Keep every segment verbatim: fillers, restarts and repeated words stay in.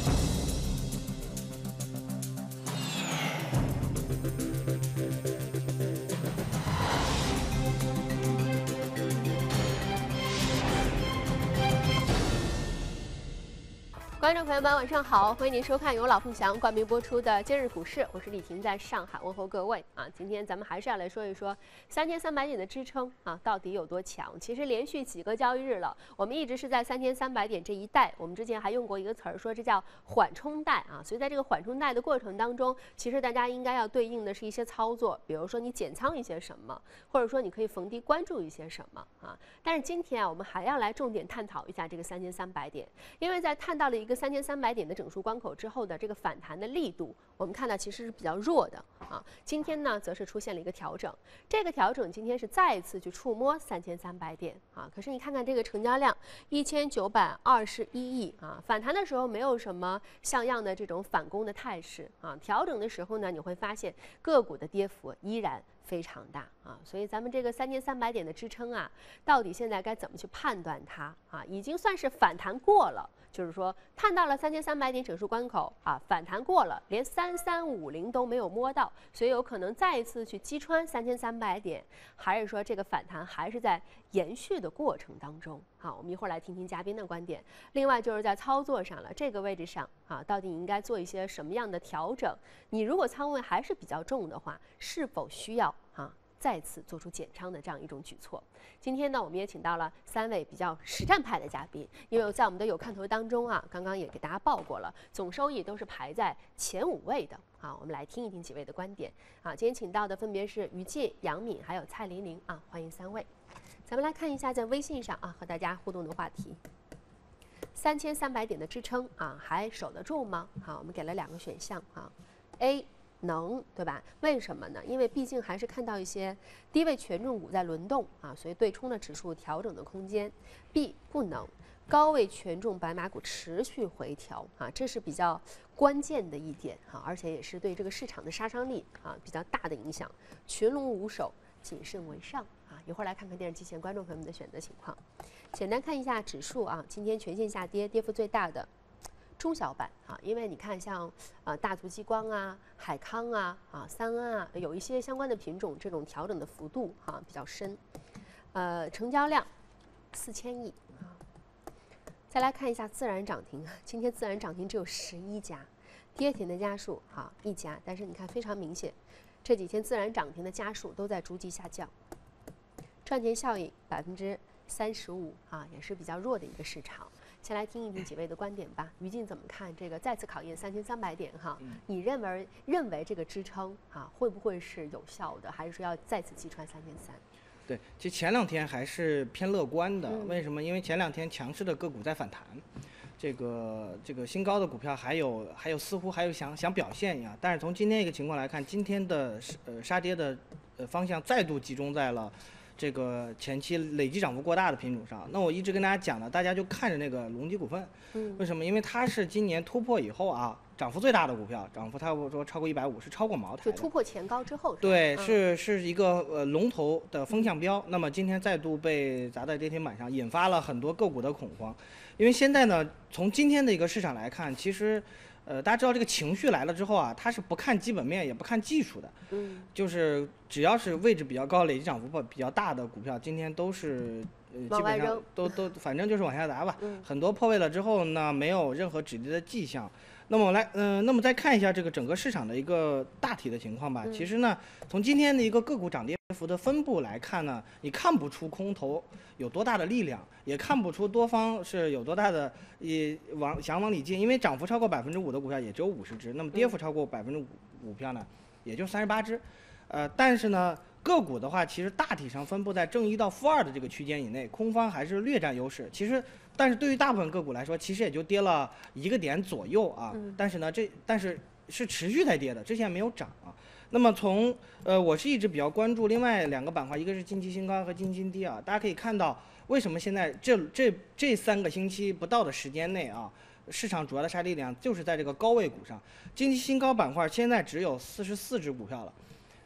观众朋友们，晚上好！欢迎您收看由老凤祥冠名播出的今日股市，我是李婷，在上海问候各位啊。今天咱们还是要来说一说三千三百点的支撑啊，到底有多强？其实连续几个交易日了，我们一直是在三千三百点这一带。我们之前还用过一个词儿，说这叫缓冲带啊。所以在这个缓冲带的过程当中，其实大家应该要对应的是一些操作，比如说你减仓一些什么，或者说你可以逢低关注一些什么啊。但是今天啊，我们还要来重点探讨一下这个三千三百点，因为在探到了一个三千三百点的整数关口之后的这个反弹的力度，我们看到其实是比较弱的啊。今天呢，则是出现了一个调整，这个调整今天是再一次去触摸三千三百点啊。可是你看看这个成交量一千九百二十一亿啊，反弹的时候没有什么像样的这种反攻的态势啊，调整的时候呢，你会发现个股的跌幅依然非常大啊，所以咱们这个三千三百点的支撑啊，到底现在该怎么去判断它啊？已经算是反弹过了。就是说，探到了三千三百点整数关口啊，反弹过了，连三三五零都没有摸到，所以有可能再一次去击穿三千三百点，还是说这个反弹还是在延续的过程当中？好，我们一会儿来听听嘉宾的观点。另外就是在操作上了，这个位置上啊，到底应该做一些什么样的调整？你如果仓位还是比较重的话，是否需要啊？再次做出减仓的这样一种举措。今天呢，我们也请到了三位比较实战派的嘉宾，因为在我们的有看头当中啊，刚刚也给大家报过了，总收益都是排在前五位的啊。我们来听一听几位的观点啊。今天请到的分别是于静、杨敏还有蔡玲玲啊，欢迎三位。咱们来看一下在微信上啊和大家互动的话题。三千三百点的支撑啊，还守得住吗？好，我们给了两个选项啊 ，A。能，对吧？为什么呢？因为毕竟还是看到一些低位权重股在轮动啊，所以对冲的指数调整的空间。B 不能，高位权重白马股持续回调啊，这是比较关键的一点啊，而且也是对这个市场的杀伤力啊比较大的影响。群龙无首，谨慎为上啊。一会儿来看看电视机前观众朋友们的选择情况。简单看一下指数啊，今天全线下跌，跌幅最大的。中小板啊，因为你看像呃大族激光啊、海康啊、啊三安啊，有一些相关的品种，这种调整的幅度哈、啊、比较深，呃，成交量四千亿啊。再来看一下自然涨停，今天自然涨停只有十一家，跌停的家数哈、啊、一家，但是你看非常明显，这几天自然涨停的家数都在逐级下降，赚钱效应百分之三十五啊，也是比较弱的一个市场。先来听一听几位的观点吧。于静怎么看这个再次考验三千三百点哈？嗯、你认为认为这个支撑啊会不会是有效的，还是说要再次击穿三千三？ 对，其实前两天还是偏乐观的。嗯、为什么？因为前两天强势的个股在反弹，这个这个新高的股票还有还有似乎还有想想表现一样。但是从今天一个情况来看，今天的呃杀跌的呃方向再度集中在了。这个前期累计涨幅过大的品种上，那我一直跟大家讲的，大家就看着那个隆基股份，嗯，为什么？因为它是今年突破以后啊，涨幅最大的股票，涨幅差不多超过一百五，是超过茅台的， 就突破前高之后， 对，嗯、是是一个呃龙头的风向标。那么今天再度被砸在跌停板上，引发了很多个股的恐慌。因为现在呢，从今天的一个市场来看，其实。呃，大家知道这个情绪来了之后啊，它是不看基本面，也不看技术的，嗯，就是只要是位置比较高、累计涨幅比较大的股票，今天都是呃基本上都都反正就是往下砸吧。嗯、很多破位了之后呢，没有任何止跌的迹象。那么我来，嗯、呃，那么再看一下这个整个市场的一个大体的情况吧。嗯、其实呢，从今天的一个个股涨跌幅的分布来看呢，你看不出空头有多大的力量，也看不出多方是有多大的也往想往里进，因为涨幅超过百分之五的股票也只有五十只，那么跌幅超过百分之五股票呢，也就三十八只。呃，但是呢，个股的话，其实大体上分布在正一到负二的这个区间以内，空方还是略占优势。其实。但是对于大部分个股来说，其实也就跌了一个点左右啊。嗯、但是呢，这但是是持续在跌的，之前没有涨啊。那么从呃，我是一直比较关注另外两个板块，一个是近期新高和近期新低啊。大家可以看到，为什么现在这这这三个星期不到的时间内啊，市场主要的杀力量就是在这个高位股上。近期新高板块现在只有四十四只股票了。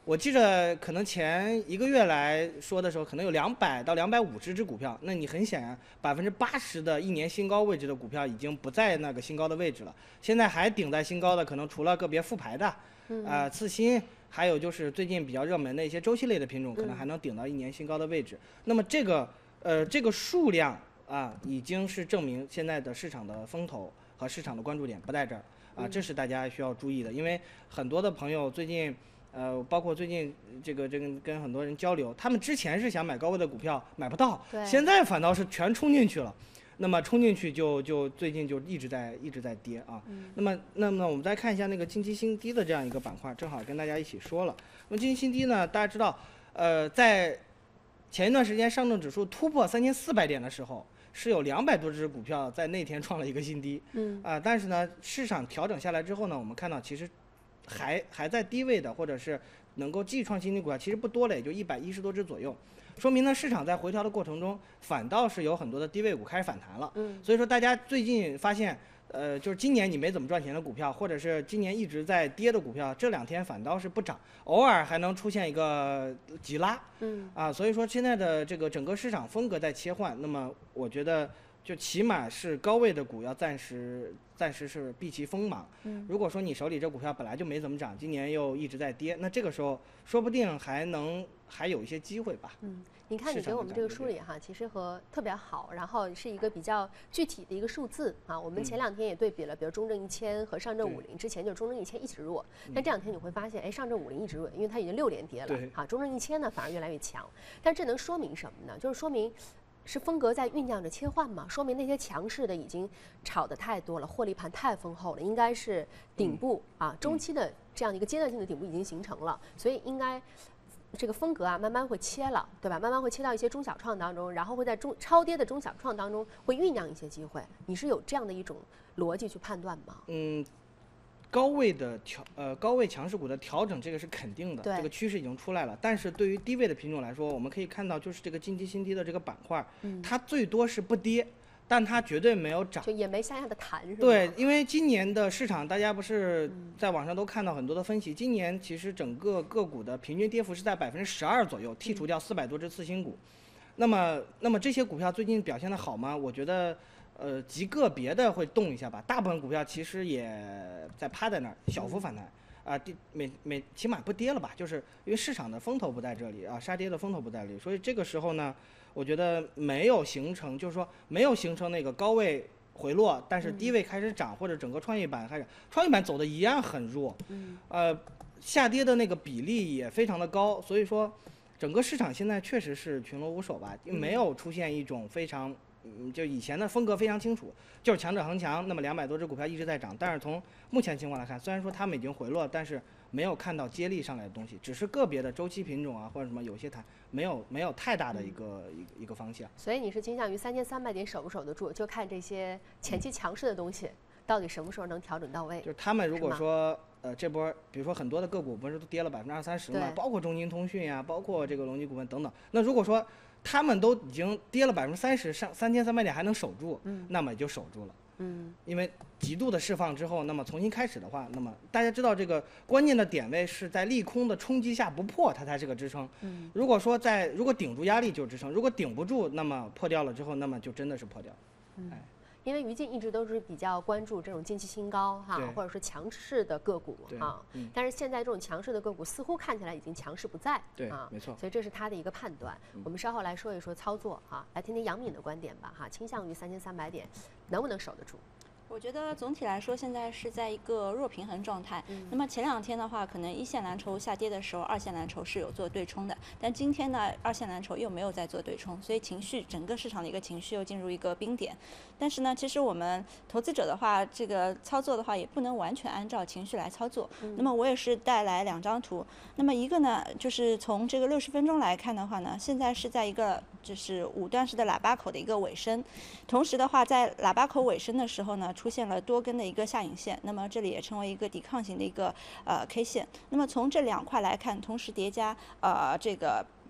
我记着可能前一个月来说的时候，可能有两百到两百五十只股票，那你很显然百分之八十的一年新高位置的股票已经不在那个新高的位置了，现在还顶在新高的，可能除了个别复牌的，呃次新，还有就是最近比较热门的一些周期类的品种，可能还能顶到一年新高的位置。那么这个呃这个数量啊，已经是证明现在的市场的风头和市场的关注点不在这儿啊，这是大家需要注意的，因为很多的朋友最近。呃，包括最近这个这个跟很多人交流，他们之前是想买高位的股票，买不到，现在反倒是全冲进去了。那么冲进去就就最近就一直在一直在跌啊。嗯、那么那么我们再看一下那个近期新低的这样一个板块，正好跟大家一起说了。那么近期新低呢，大家知道，呃，在前一段时间上证指数突破三千四百点的时候，是有两百多只股票在那天创了一个新低。嗯。啊、呃，但是呢，市场调整下来之后呢，我们看到其实。还还在低位的，或者是能够继续创新低股票，其实不多了，也就一百一十多只左右，说明呢市场在回调的过程中，反倒是有很多的低位股开始反弹了。嗯，所以说大家最近发现，呃，就是今年你没怎么赚钱的股票，或者是今年一直在跌的股票，这两天反倒是不涨，偶尔还能出现一个急拉。嗯，啊，所以说现在的这个整个市场风格在切换，那么我觉得。就起码是高位的股要暂时暂时是避其锋芒。嗯，如果说你手里这股票本来就没怎么涨，今年又一直在跌，那这个时候说不定还能还有一些机会吧。 嗯，你看你给我们这个梳理哈，其实和特别好，然后是一个比较具体的一个数字啊。我们前两天也对比了，比如中证一千和上证五零，之前就是中证一千一直弱，但这两天你会发现，哎，上证五零一直弱，因为它已经六连跌了。对，啊，中证一千呢反而越来越强，但这能说明什么呢？就是说明。是风格在酝酿着切换吗？说明那些强势的已经炒得太多了，获利盘太丰厚了，应该是顶部啊，中期的这样的一个阶段性的顶部已经形成了，所以应该这个风格啊慢慢会切了，对吧？慢慢会切到一些中小创当中，然后会在中超跌的中小创当中会酝酿一些机会。你是有这样的一种逻辑去判断吗？ 嗯。高位的调呃高位强势股的调整，这个是肯定的，这个趋势已经出来了。但是对于低位的品种来说，我们可以看到，就是这个近期新低的这个板块，嗯、它最多是不跌，但它绝对没有涨， 就也没向下的弹，是吧？ 对，因为今年的市场，大家不是在网上都看到很多的分析，今年其实整个个股的平均跌幅是在百分之十二左右，剔除掉四百多只次新股。那么，那么这些股票最近表现的好吗？我觉得。呃，极个别的会动一下吧，大部分股票其实也在趴在那儿，小幅反弹，啊，跌每每起码不跌了吧，就是因为市场的风头不在这里啊，杀跌的风头不在这里，所以这个时候呢，我觉得没有形成，就是说没有形成那个高位回落，但是低位开始涨，或者整个创业板开始，创业板走的一样很弱，呃，下跌的那个比例也非常的高，所以说整个市场现在确实是群龙无首吧，没有出现一种非常。嗯，就以前的风格非常清楚，就是强者恒强，那么两百多只股票一直在涨，但是从目前情况来看，虽然说它们已经回落，但是没有看到接力上来的东西，只是个别的周期品种啊或者什么有些弹，没有没有太大的一个、嗯、一个一个方向。 所以你是倾向于三千三百点守不守得住，就看这些前期强势的东西到底什么时候能调整到位。 就是他们如果说呃这波，比如说很多的个股不是都跌了百分之二三十嘛，包括中金通讯呀、啊，包括这个隆基股份等等，那如果说他们都已经跌了百分之三十，上三千三百点还能守住，嗯，那么也就守住了，嗯，因为极度的释放之后，那么重新开始的话，那么大家知道这个关键的点位是在利空的冲击下不破，它才是个支撑，嗯，如果说在如果顶住压力就是支撑，如果顶不住，那么破掉了之后，那么就真的是破掉了，嗯，哎。 因为于静一直都是比较关注这种近期新高哈，或者说强势的个股哈、嗯，但是现在这种强势的个股似乎看起来已经强势不在， 对啊， 没错， 所以这是他的一个判断。嗯、我们稍后来说一说操作哈，来听听杨敏的观点吧哈，倾向于三千三百点能不能守得住？ 我觉得总体来说，现在是在一个弱平衡状态。嗯、那么前两天的话，可能一线蓝筹下跌的时候，二线蓝筹是有做对冲的。但今天呢，二线蓝筹又没有在做对冲，所以情绪整个市场的一个情绪又进入一个冰点。但是呢，其实我们投资者的话，这个操作的话也不能完全按照情绪来操作。嗯、那么我也是带来两张图。那么一个呢，就是从这个六十分钟来看的话呢，现在是在一个就是五段式的喇叭口的一个尾声。同时的话，在喇叭口尾声的时候呢，出现了多根的一个下影线，那么这里也成为一个抵抗型的一个呃 K 线。那么从这两块来看，同时叠加呃这个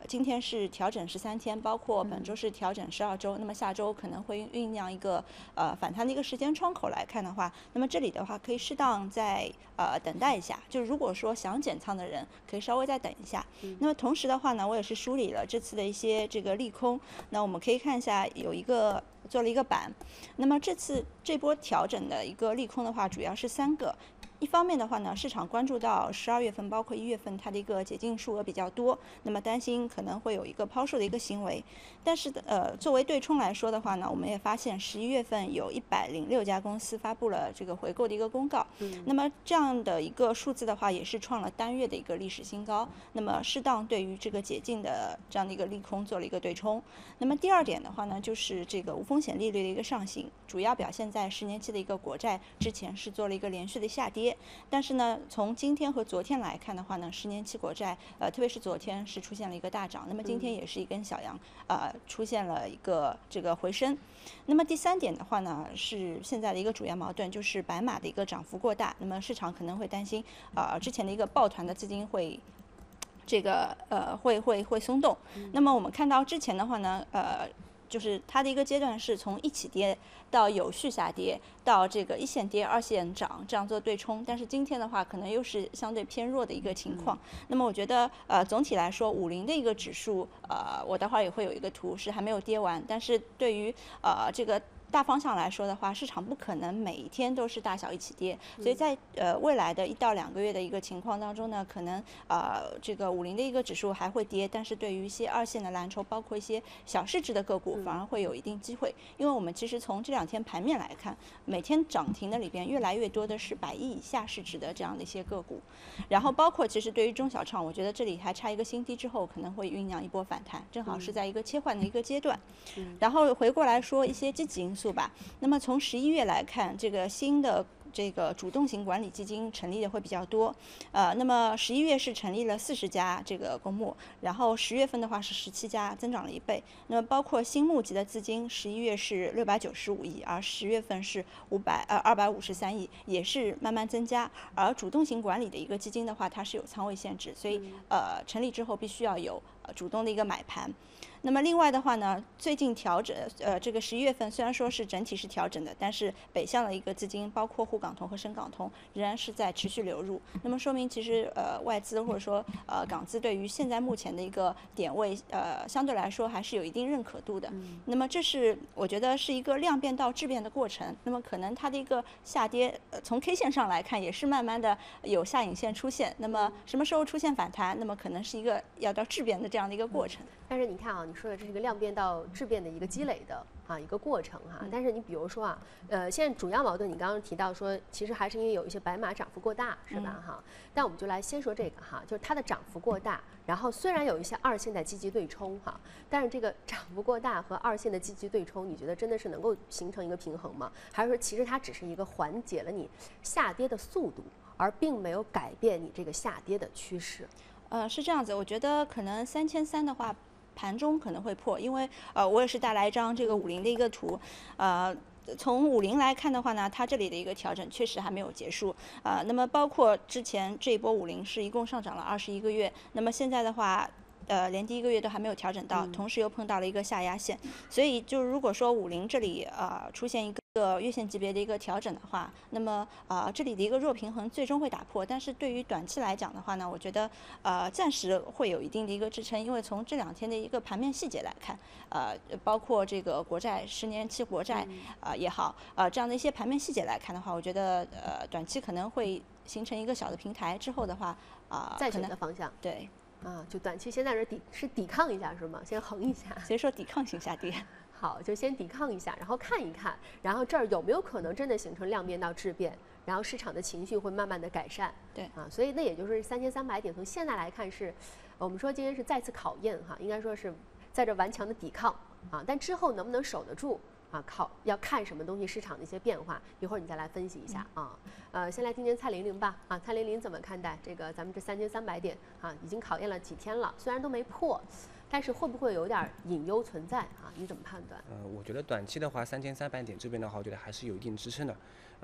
今天是调整十三天，包括本周是调整十二周，那么下周可能会酝酿一个呃反弹的一个时间窗口来看的话，那么这里的话可以适当再呃等待一下，就是如果说想减仓的人可以稍微再等一下。那么同时的话呢，我也是梳理了这次的一些这个利空，那我们可以看一下有一个做了一个板，那么这次这波调整的一个利空的话，主要是三个。一方面的话呢，市场关注到十二月份，包括一月份，它的一个解禁数额比较多，那么担心可能会有一个抛售的一个行为。但是呃，作为对冲来说的话呢，我们也发现十一月份有一百零六家公司发布了这个回购的一个公告，嗯，那么这样的一个数字的话，也是创了单月的一个历史新高。那么适当对于这个解禁的这样的一个利空做了一个对冲。那么第二点的话呢，就是这个无风险利率的一个上行，主要表现在十年期的一个国债之前是做了一个连续的下跌。但是呢，从今天和昨天来看的话呢，十年期国债，呃，特别是昨天是出现了一个大涨，那么今天也是一根小阳，呃，出现了一个这个回升。那么第三点的话呢，是现在的一个主要矛盾，就是白马的一个涨幅过大，那么市场可能会担心，呃，之前的一个抱团的资金会。这个呃会会会松动，那么我们看到之前的话呢，呃，就是它的一个阶段是从一起跌到有序下跌，到这个一线跌二线涨，这样做对冲。但是今天的话，可能又是相对偏弱的一个情况。那么我觉得呃总体来说，五零的一个指数，呃，我待会儿也会有一个图是还没有跌完，但是对于呃这个。大方向来说的话，市场不可能每一天都是大小一起跌，所以在呃未来的一到两个月的一个情况当中呢，可能呃这个五零的一个指数还会跌，但是对于一些二线的蓝筹，包括一些小市值的个股，反而会有一定机会，因为我们其实从这两天盘面来看，每天涨停的里边越来越多的是百亿以下市值的这样的一些个股，然后包括其实对于中小创，我觉得这里还差一个新低之后，可能会酝酿一波反弹，正好是在一个切换的一个阶段。然后回过来说一些积极因素吧。那么从十一月来看，这个新的这个主动型管理基金成立的会比较多，呃，那么十一月是成立了四十家这个公募，然后十月份的话是十七家，增长了一倍。那么包括新募集的资金，十一月是六百九十五亿，而十月份是五百呃二百五十三亿，也是慢慢增加。而主动型管理的一个基金的话，它是有仓位限制，所以呃成立之后必须要有呃主动的一个买盘。那么另外的话呢，最近调整，呃，这个十一月份虽然说是整体是调整的，但是北向的一个资金，包括沪港通和深港通，仍然是在持续流入。那么说明其实呃外资或者说呃港资对于现在目前的一个点位，呃相对来说还是有一定认可度的。那么这是我觉得是一个量变到质变的过程。那么可能它的一个下跌，呃、从 K 线上来看也是慢慢的有下影线出现。那么什么时候出现反弹？那么可能是一个要到质变的这样的一个过程。 但是你看啊，你说的这是一个量变到质变的一个积累的啊一个过程哈、啊。但是你比如说啊，呃，现在主要矛盾你刚刚提到说，其实还是因为有一些白马涨幅过大，是吧哈？但我们就来先说这个哈，就是它的涨幅过大，然后虽然有一些二线在积极对冲哈，但是这个涨幅过大和二线的积极对冲，你觉得真的是能够形成一个平衡吗？还是说其实它只是一个缓解了你下跌的速度，而并没有改变你这个下跌的趋势？ 呃，是这样子，我觉得可能三千三的话。盘中可能会破，因为呃，我也是带来一张这个五零的一个图，呃，从五零来看的话呢，它这里的一个调整确实还没有结束，呃，那么包括之前这一波五零是一共上涨了二十一个月，那么现在的话。呃，连第一个月都还没有调整到，同时又碰到了一个下压线，所以就如果说五零这里呃出现一个月线级别的一个调整的话，那么啊、呃、这里的一个弱平衡最终会打破，但是对于短期来讲的话呢，我觉得呃暂时会有一定的一个支撑，因为从这两天的一个盘面细节来看，呃包括这个国债十年期国债啊、呃、也好，呃这样的一些盘面细节来看的话，我觉得呃短期可能会形成一个小的平台，之后的话啊、呃、 再选的方向对。 啊，就短期现在是抵是抵抗一下是吗？先横一下， 所以说抵抗性下跌。 好，就先抵抗一下，然后看一看，然后这儿有没有可能真的形成量变到质变，然后市场的情绪会慢慢的改善。 对啊，所以那也就是三千三百点，从现在来看是，我们说今天是再次考验哈，应该说是在这顽强的抵抗啊，但之后能不能守得住？啊，靠，要看什么东西，市场的一些变化，一会儿你再来分析一下啊。呃，先来听听蔡玲玲吧。啊，蔡玲玲怎么看待这个咱们这三千三百点啊？已经考验了几天了，虽然都没破，但是会不会有点隐忧存在啊？你怎么判断？ 呃，我觉得短期的话，三千三百点这边的话，我觉得还是有一定支撑的。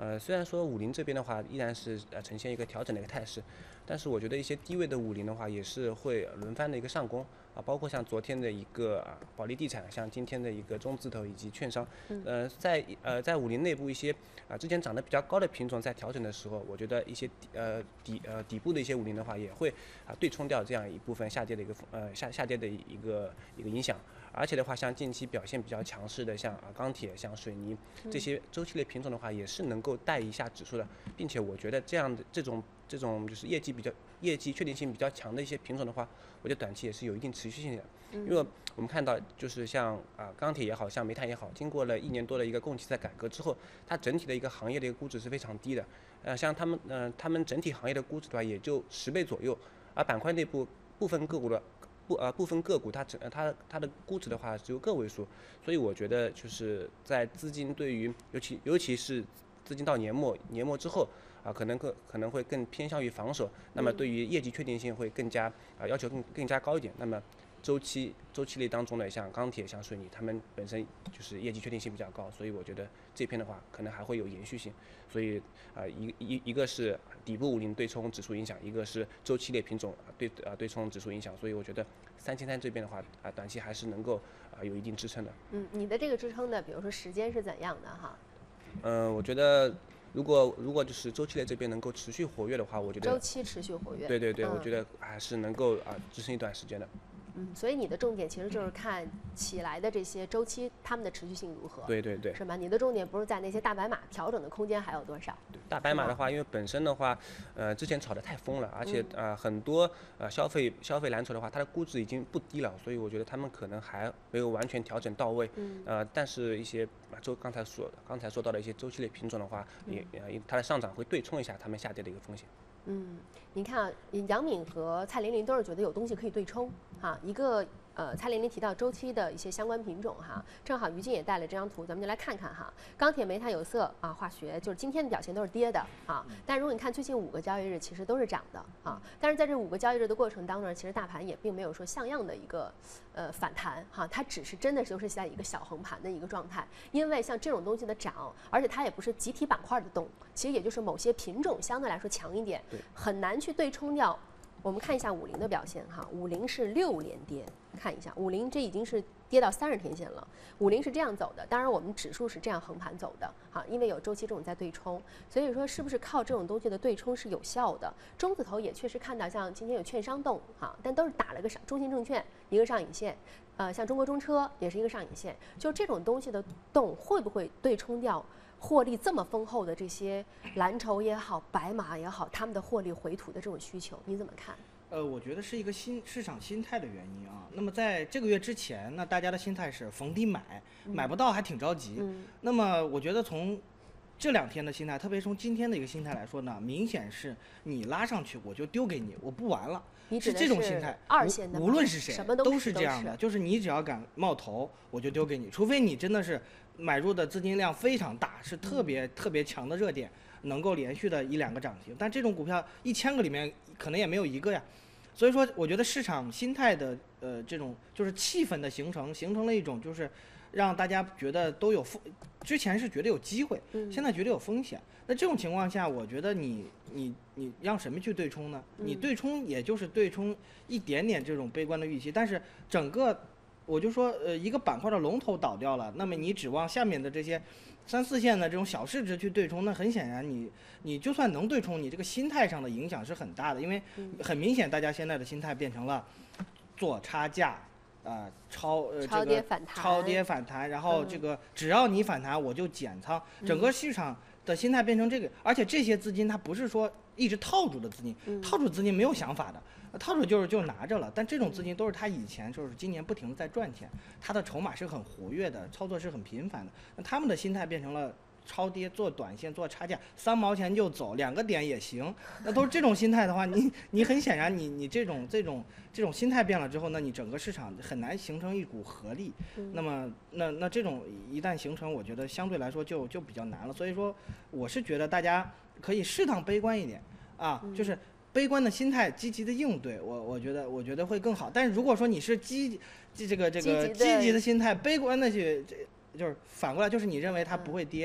呃，虽然说五零这边的话依然是呃呈现一个调整的一个态势，但是我觉得一些低位的五零的话也是会轮番的一个上攻啊，包括像昨天的一个啊保利地产，像今天的一个中字头以及券商，呃，在呃在五零内部一些啊之前涨得比较高的品种在调整的时候，我觉得一些底呃底呃底部的一些五零的话也会啊对冲掉这样一部分下跌的一个呃下下跌的一个一个影响。而且的话，像近期表现比较强势的，像啊钢铁、像水泥这些周期类品种的话，也是能够带一下指数的，并且我觉得这样的这种这种就是业绩比较业绩确定性比较强的一些品种的话，我觉得短期也是有一定持续性的。因为我们看到，就是像啊钢铁也好像煤炭也好，经过了一年多的一个供给侧改革之后，它整体的一个行业的一个估值是非常低的。呃，像他们呃他们整体行业的估值的话，也就十倍左右，而板块内部部分个股的。部呃部分个股它整它它的估值的话只有个位数，所以我觉得就是在资金对于尤其尤其是资金到年末年末之后啊，可能更可能会更偏向于防守，那么对于业绩确定性会更加啊要求更更加高一点。那么周期周期类当中呢，像钢铁、像水泥，它们本身就是业绩确定性比较高，所以我觉得这篇的话可能还会有延续性。所以啊、呃，一一一个是底部五零对冲指数影响，一个是周期类品种对啊、呃、对冲指数影响，所以我觉得三千三这边的话啊、呃，短期还是能够啊、呃、有一定支撑的。 嗯，你的这个支撑的，比如说时间是怎样的哈？ 嗯、呃，我觉得。如果如果就是周期类这边能够持续活跃的话，我觉得周期持续活跃， 对对对， 嗯、 我觉得还是能够啊、呃、支撑一段时间的。 嗯，所以你的重点其实就是看起来的这些周期，它们的持续性如何？ 对对对， 是吗？你的重点不是在那些大白马调整的空间还有多少？ 对，大白马的话，因为本身的话，呃，之前炒得太疯了，而且啊、呃、很多呃消费消费蓝筹的话，它的估值已经不低了，所以我觉得他们可能还没有完全调整到位。嗯。呃，但是一些周刚才说刚才说到的一些周期类品种的话，也呃它的上涨会对冲一下它们下跌的一个风险。 嗯，你看啊，杨敏和蔡玲玲都是觉得有东西可以对冲哈，一个。呃，蔡玲玲提到周期的一些相关品种哈，正好于静也带了这张图，咱们就来看看哈。钢铁、煤炭、有色啊、化学，就是今天的表现都是跌的啊。但如果你看最近五个交易日，其实都是涨的啊。但是在这五个交易日的过程当中，其实大盘也并没有说像样的一个呃反弹哈，它只是真的就是在一个小横盘的一个状态。因为像这种东西的涨，而且它也不是集体板块的动，其实也就是某些品种相对来说强一点，很难去对冲掉。我们看一下五零的表现哈，五零是六连跌，看一下五零这已经是跌到三十天线了，五零是这样走的，当然我们指数是这样横盘走的，哈，因为有周期这种在对冲，所以说是不是靠这种东西的对冲是有效的？中字头也确实看到像今天有券商动哈，但都是打了个上中信证券一个上影线，呃，像中国中车也是一个上影线，就这种东西的动会不会对冲掉？获利这么丰厚的这些蓝筹也好，白马也好，他们的获利回吐的这种需求，你怎么看？ 呃，我觉得是一个新市场心态的原因啊。那么在这个月之前，那大家的心态是逢低买，买不到还挺着急。嗯、那么我觉得从这两天的心态，特别从今天的一个心态来说呢，明显是你拉上去我就丢给你，我不玩了。是这种心态， 二线的无论是谁都是这样的，就是你只要敢冒头，我就丢给你，除非你真的是买入的资金量非常大，是特别、嗯、特别强的热点，能够连续的一两个涨停，但这种股票一千个里面可能也没有一个呀。所以说，我觉得市场心态的呃这种就是气氛的形成，形成了一种就是让大家觉得都有风，之前是觉得有机会，现在觉得有风险。那这种情况下，我觉得你你你让什么去对冲呢？你对冲也就是对冲一点点这种悲观的预期，但是整个我就说呃一个板块的龙头倒掉了，那么你指望下面的这些三四线的这种小市值去对冲，那很显然你你就算能对冲，你这个心态上的影响是很大的，因为很明显大家现在的心态变成了做差价。啊、呃，超呃超跌反弹， 超跌反弹，然后这个只要你反弹我就减仓， 嗯、 整个市场的心态变成这个，而且这些资金它不是说一直套住的资金， 嗯、 套住资金没有想法的，套住就是就拿着了，但这种资金都是他以前就是今年不停的在赚钱，他的筹码是很活跃的，操作是很频繁的，那他们的心态变成了。超跌做短线做差价，三毛钱就走，两个点也行。那都是这种心态的话，你你很显然你你这种这种这种心态变了之后，那你整个市场很难形成一股合力。 嗯、 那么那那这种一旦形成，我觉得相对来说就就比较难了。所以说，我是觉得大家可以适当悲观一点啊， 嗯、 就是悲观的心态，积极的应对，我我觉得我觉得会更好。但是如果说你是积这这个这个积极的心态，悲观的去这。就是反过来，就是你认为它不会跌，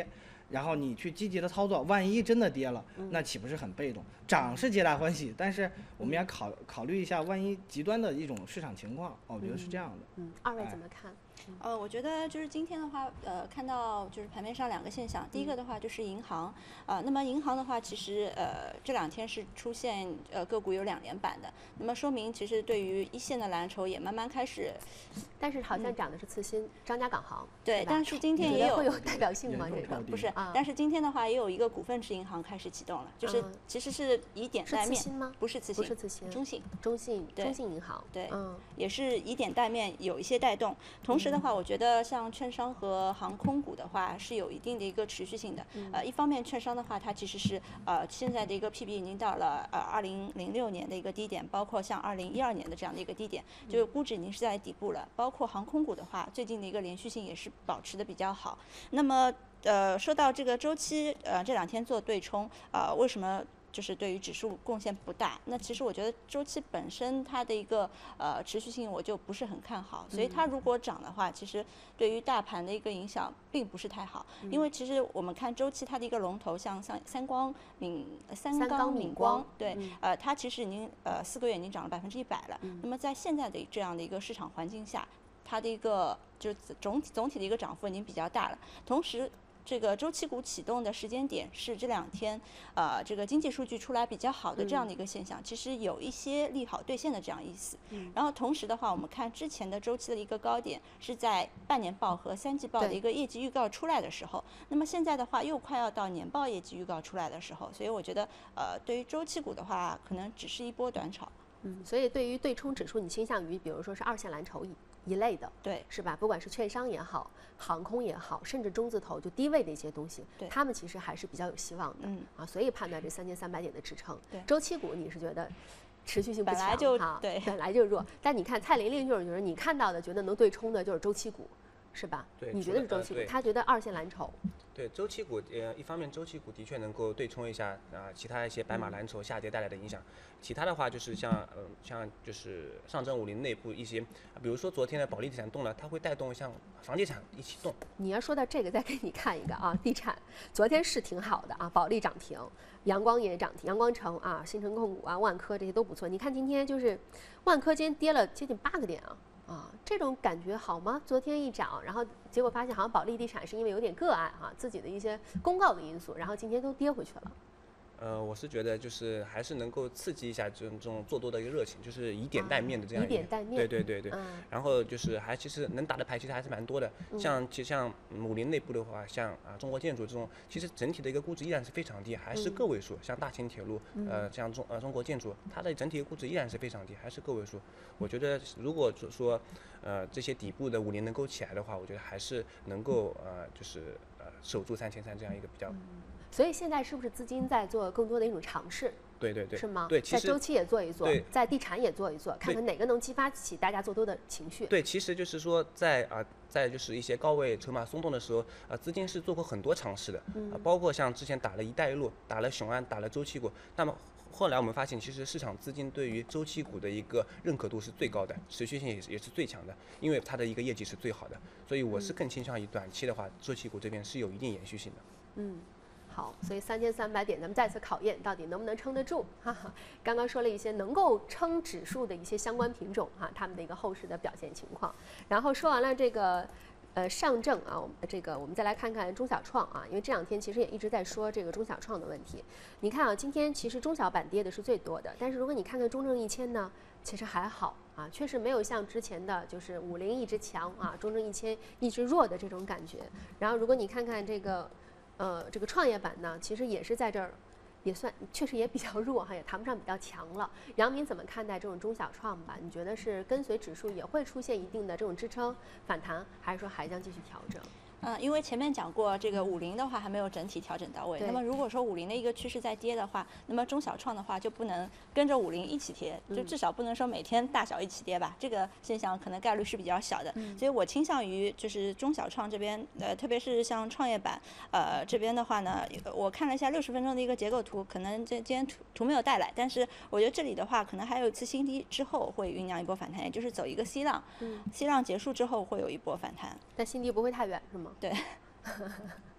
然后你去积极的操作，万一真的跌了， 嗯那岂不是很被动？涨是皆大欢喜，但是我们也考考虑一下，万一极端的一种市场情况，我觉得是这样的。 嗯，二位怎么看？ 呃，我觉得就是今天的话，呃，看到就是盘面上两个现象，第一个的话就是银行，啊、呃，那么银行的话，其实呃这两天是出现呃个股有两连板的，那么说明其实对于一线的蓝筹也慢慢开始， 但是好像涨的是次新、张家港行， 对，但是今天你觉得也有会有代表性吗？这个不是， 啊但是今天的话也有一个股份制银行开始启动了，就是嗯其实是以点是带面， 次新吗？ 不是次新， 不是次新， 中信， 中信， 对中信银行， 对， 嗯， 也是以点带面，有一些带动。同时的话，我觉得像券商和航空股的话是有一定的一个持续性的。呃，一方面券商的话，它其实是呃现在的一个 P B 已经到了呃二零零六年的一个低点，包括像二零一二年的这样的一个低点，就是估值已经是在底部了。包括航空股的话，最近的一个连续性也是保持的比较好。那么呃，说到这个周期，呃，这两天做对冲，呃，为什么？就是对于指数贡献不大，那其实我觉得周期本身它的一个呃持续性我就不是很看好，所以它如果涨的话，其实对于大盘的一个影响并不是太好，因为其实我们看周期它的一个龙头，像像三光敏三钢敏光，对，呃，它其实已经呃四个月已经涨了百分之一百了，那么在现在的这样的一个市场环境下，它的一个就是总体总体的一个涨幅已经比较大了，同时。这个周期股启动的时间点是这两天，呃，这个经济数据出来比较好的这样的一个现象，其实有一些利好兑现的这样意思。然后同时的话，我们看之前的周期的一个高点是在半年报和三季报的一个业绩预告出来的时候，那么现在的话又快要到年报业绩预告出来的时候，所以我觉得，呃，对于周期股的话，可能只是一波短炒。 嗯，所以对于对冲指数，你倾向于比如说是二线蓝筹一一类的， 对， 是吧？不管是券商也好，航空也好，甚至中字头就低位的一些东西， 对， 他们其实还是比较有希望的， 嗯啊，所以判断这三千三百点的支撑。 对， 周期股你是觉得持续性不强， 本来就哈， 对， 本来就弱。但你看蔡玲玲就是觉得你看到的觉得能对冲的就是周期股，是吧？ 对， 你觉得是周期股， 呃、 他觉得二线蓝筹。 对周期股，呃，一方面周期股的确能够对冲一下啊、呃、其他一些白马蓝筹下跌带来的影响，其他的话就是像呃像就是上证五零内部一些，比如说昨天的保利地产动了，它会带动像房地产一起动。 你要说到这个，再给你看一个啊，地产昨天是挺好的啊，保利涨停，阳光也涨停，阳光城啊、新城控股啊、万科这些都不错。你看今天就是万科今天跌了接近八个点啊。啊，这种感觉好吗？昨天一涨，然后结果发现好像保利地产是因为有点个案哈、啊，自己的一些公告的因素，然后今天都跌回去了。 呃，我是觉得就是还是能够刺激一下这种这种做多的一个热情，就是以点带面的这样一个、 啊、以点带面， 对对对对。 嗯、 然后就是还其实能打的牌其实还是蛮多的， 嗯、 像其实像五菱内部的话，像啊中国建筑这种，其实整体的一个估值依然是非常低，还是个位数。嗯、像大秦铁路，呃，像中呃中国建筑，它的整体的估值依然是非常低，还是个位数。我觉得如果说呃这些底部的五菱能够起来的话，我觉得还是能够呃就是呃守住三千三这样一个比较。 嗯所以现在是不是资金在做更多的一种尝试？ 对对对， 是吗？ 对， 在周期也做一做，在地产也做一做，看看哪个能激发起大家做多的情绪。 对，其实就是说在啊、呃，在就是一些高位筹码松动的时候，啊、呃，资金是做过很多尝试的， 嗯、 啊，包括像之前打了一带一路，打了雄安，打了周期股，那么。后来我们发现，其实市场资金对于周期股的一个认可度是最高的，持续性也是也是最强的，因为它的一个业绩是最好的，所以我是更倾向于短期的话，周期股这边是有一定延续性的。 嗯。好，所以三千三百点，咱们再次考验到底能不能撑得住。哈哈，刚刚说了一些能够撑指数的一些相关品种哈，他们的一个后市的表现情况。然后说完了这个，呃，上证啊，我们这个我们再来看看中小创啊，因为这两天其实也一直在说这个中小创的问题。你看啊，今天其实中小板跌的是最多的，但是如果你看看中证一千呢，其实还好啊，确实没有像之前的就是五零一直强啊，中证一千一直弱的这种感觉。然后如果你看看这个。呃，这个创业板呢，其实也是在这儿，也算确实也比较弱哈，也谈不上比较强了。杨明怎么看待这种中小创吧？你觉得是跟随指数也会出现一定的这种支撑反弹，还是说还将继续调整？ 嗯，因为前面讲过，这个五零的话还没有整体调整到位。那么如果说五零的一个趋势在跌的话，那么中小创的话就不能跟着五零一起跌，就至少不能说每天大小一起跌吧。嗯、这个现象可能概率是比较小的。嗯、所以我倾向于就是中小创这边，呃，特别是像创业板，呃，这边的话呢，我看了一下六十分钟的一个结构图，可能这今天图图没有带来，但是我觉得这里的话，可能还有一次新低之后会酝酿一波反弹，也就是走一个 C 浪，嗯、C 浪结束之后会有一波反弹。 但新低不会太远是吗？ 对。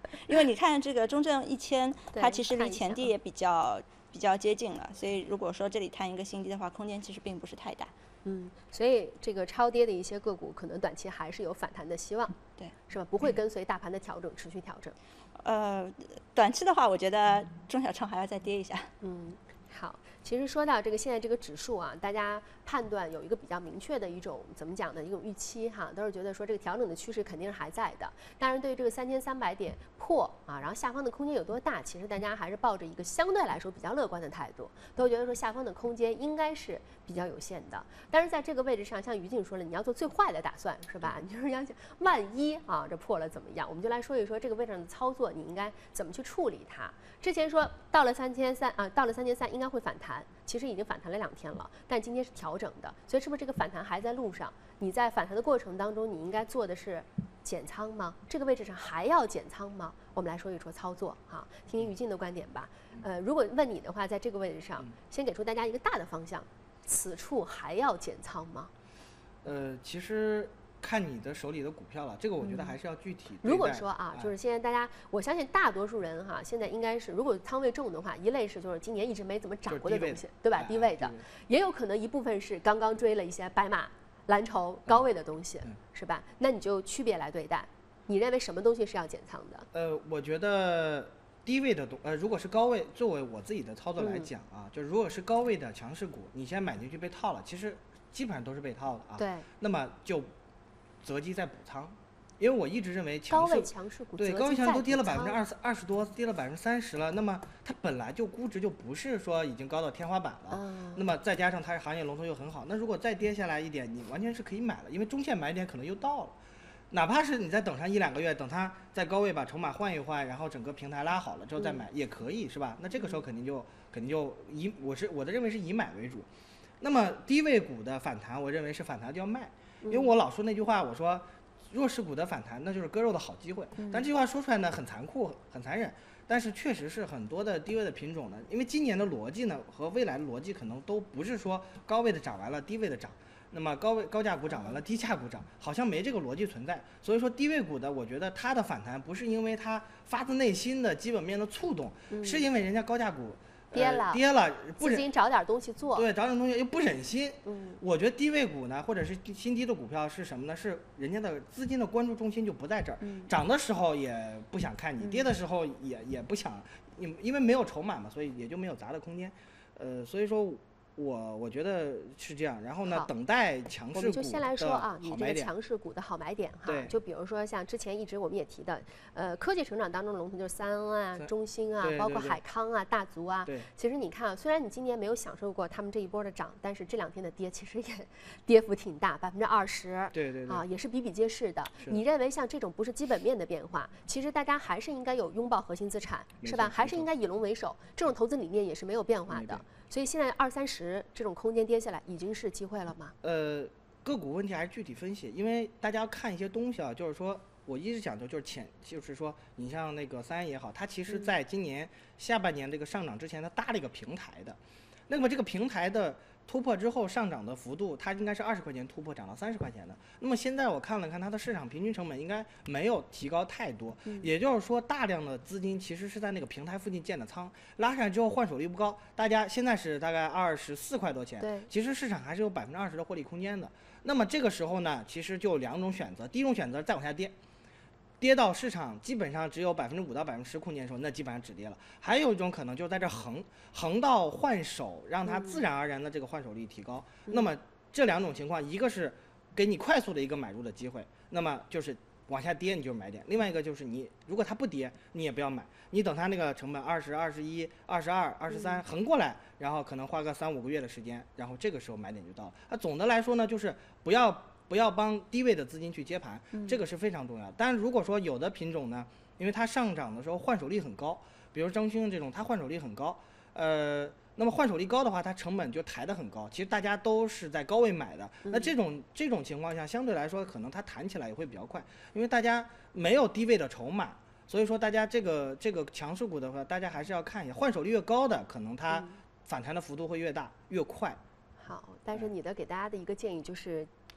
因为你看这个中证一千， 对它其实看一下啊离前低也比较比较接近了，所以如果说这里探一个新低的话，空间其实并不是太大。 嗯，所以这个超跌的一些个股，可能短期还是有反弹的希望， 对， 是吧？不会跟随大盘的调整持续调整。 呃，短期的话，我觉得中小创还要再跌一下。 嗯，好。其实说到这个现在这个指数啊，大家判断有一个比较明确的一种怎么讲呢？一种预期哈，都是觉得说这个调整的趋势肯定是还在的。当然，对于这个三千三百点破啊，然后下方的空间有多大，其实大家还是抱着一个相对来说比较乐观的态度，都觉得说下方的空间应该是比较有限的。但是在这个位置上，像于静说了，你要做最坏的打算是吧？你就是要想万一啊这破了怎么样？我们就来说一说这个位置上的操作，你应该怎么去处理它。之前说到了三千三啊，到了三千三应该会反弹，其实已经反弹了两天了，但今天是调整的，所以是不是这个反弹还在路上？你在反弹的过程当中，你应该做的是减仓吗？这个位置上还要减仓吗？我们来说一说操作哈，听听于静的观点吧。呃，如果问你的话，在这个位置上，先给出大家一个大的方向，此处还要减仓吗？ 呃，其实看你的手里的股票了，这个我觉得还是要具体对待。 如果说啊，就是现在大家，我相信大多数人哈，现在应该是，如果仓位重的话，一类是就是今年一直没怎么涨过的东西，对吧？低位的，也有可能一部分是刚刚追了一些白马、蓝筹、高位的东西，是吧？那你就区别来对待，你认为什么东西是要减仓的？ 呃，我觉得低位的东，呃，如果是高位，作为我自己的操作来讲啊，就如果是高位的强势股，你先买进去被套了，其实基本上都是被套的啊。 对。 那么就择机再补仓，因为我一直认为强势高位强势股对择高位强势都跌了机再补仓百分之二十二十多，跌了百分之三十了，那么它本来就估值就不是说已经高到天花板了， 嗯那么再加上它是行业龙头又很好，那如果再跌下来一点，你完全是可以买了，因为中线买点可能又到了。哪怕是你再等上一两个月，等它在高位把筹码换一换，然后整个平台拉好了之后再买、 嗯、 也可以，是吧？那这个时候肯定就肯定就以我是我的认为是以买为主。那么低位股的反弹，我认为是反弹就要卖，因为我老说那句话，我说弱势股的反弹那就是割肉的好机会。但这句话说出来呢很残酷很残忍，但是确实是很多的低位的品种呢，因为今年的逻辑呢和未来的逻辑可能都不是说高位的涨完了低位的涨。那么高位高价股涨完了，低价股涨，好像没这个逻辑存在。所以说低位股的，我觉得它的反弹不是因为它发自内心的基本面的触动， 嗯、 是因为人家高价股、呃、 跌了， 跌了，不资金找点东西做， 对，找点东西又不忍心。 嗯， 我觉得低位股呢，或者是新低的股票是什么呢？是人家的资金的关注重心就不在这儿， 嗯、 涨的时候也不想看你， 嗯、 跌的时候也也不想，因因为没有筹码嘛，所以也就没有砸的空间。呃，所以说。我我觉得是这样，然后呢，等待强势股的好买点。我们就先来说啊，你这个强势股的好买点哈，就比如说像之前一直我们也提的，呃，科技成长当中的龙头就是三恩啊、中兴啊，包括海康啊、大族啊。 对。 其实你看啊，虽然你今年没有享受过他们这一波的涨，但是这两天的跌其实也跌幅挺大，百分之二十。 对对对。 啊，也是比比皆是的。你认为像这种不是基本面的变化，其实大家还是应该有拥抱核心资产，是吧？还是应该以龙为首，这种投资理念也是没有变化的。所以现在二三十这种空间跌下来已经是机会了吗？ 呃，个股问题还是具体分析，因为大家要看一些东西啊，就是说我一直讲究就是潜，就是说你像那个三安也好，它其实在今年下半年这个上涨之前，它搭了一个平台的，那么这个平台的突破之后上涨的幅度，它应该是二十块钱突破涨到三十块钱的。那么现在我看了看它的市场平均成本应该没有提高太多， 嗯、 也就是说大量的资金其实是在那个平台附近建的仓，拉上来之后换手率不高，大家现在是大概二十四块多钱， 对， 其实市场还是有百分之二十的获利空间的。那么这个时候呢，其实就有两种选择，第一种选择再往下跌。跌到市场基本上只有百分之五到百分之十空间的时候，那基本上止跌了。还有一种可能就是在这横横到换手，让它自然而然的这个换手率提高。 嗯、 那么这两种情况，一个是给你快速的一个买入的机会，那么就是往下跌你就买点；另外一个就是你如果它不跌，你也不要买，你等它那个成本二十、二十一、二十二、二十三横过来，然后可能花个三五个月的时间，然后这个时候买点就到了。那总的来说呢，就是不要。不要帮低位的资金去接盘，这个是非常重要的。但是如果说有的品种呢，因为它上涨的时候换手率很高，比如中兴这种，它换手率很高，呃，那么换手率高的话，它成本就抬得很高。其实大家都是在高位买的，那这种这种情况下，相对来说可能它弹起来也会比较快，因为大家没有低位的筹码，所以说大家这个这个强势股的话，大家还是要看一下，换手率越高的，可能它反弹的幅度会越大越快。 好，但是你的给大家的一个建议就是。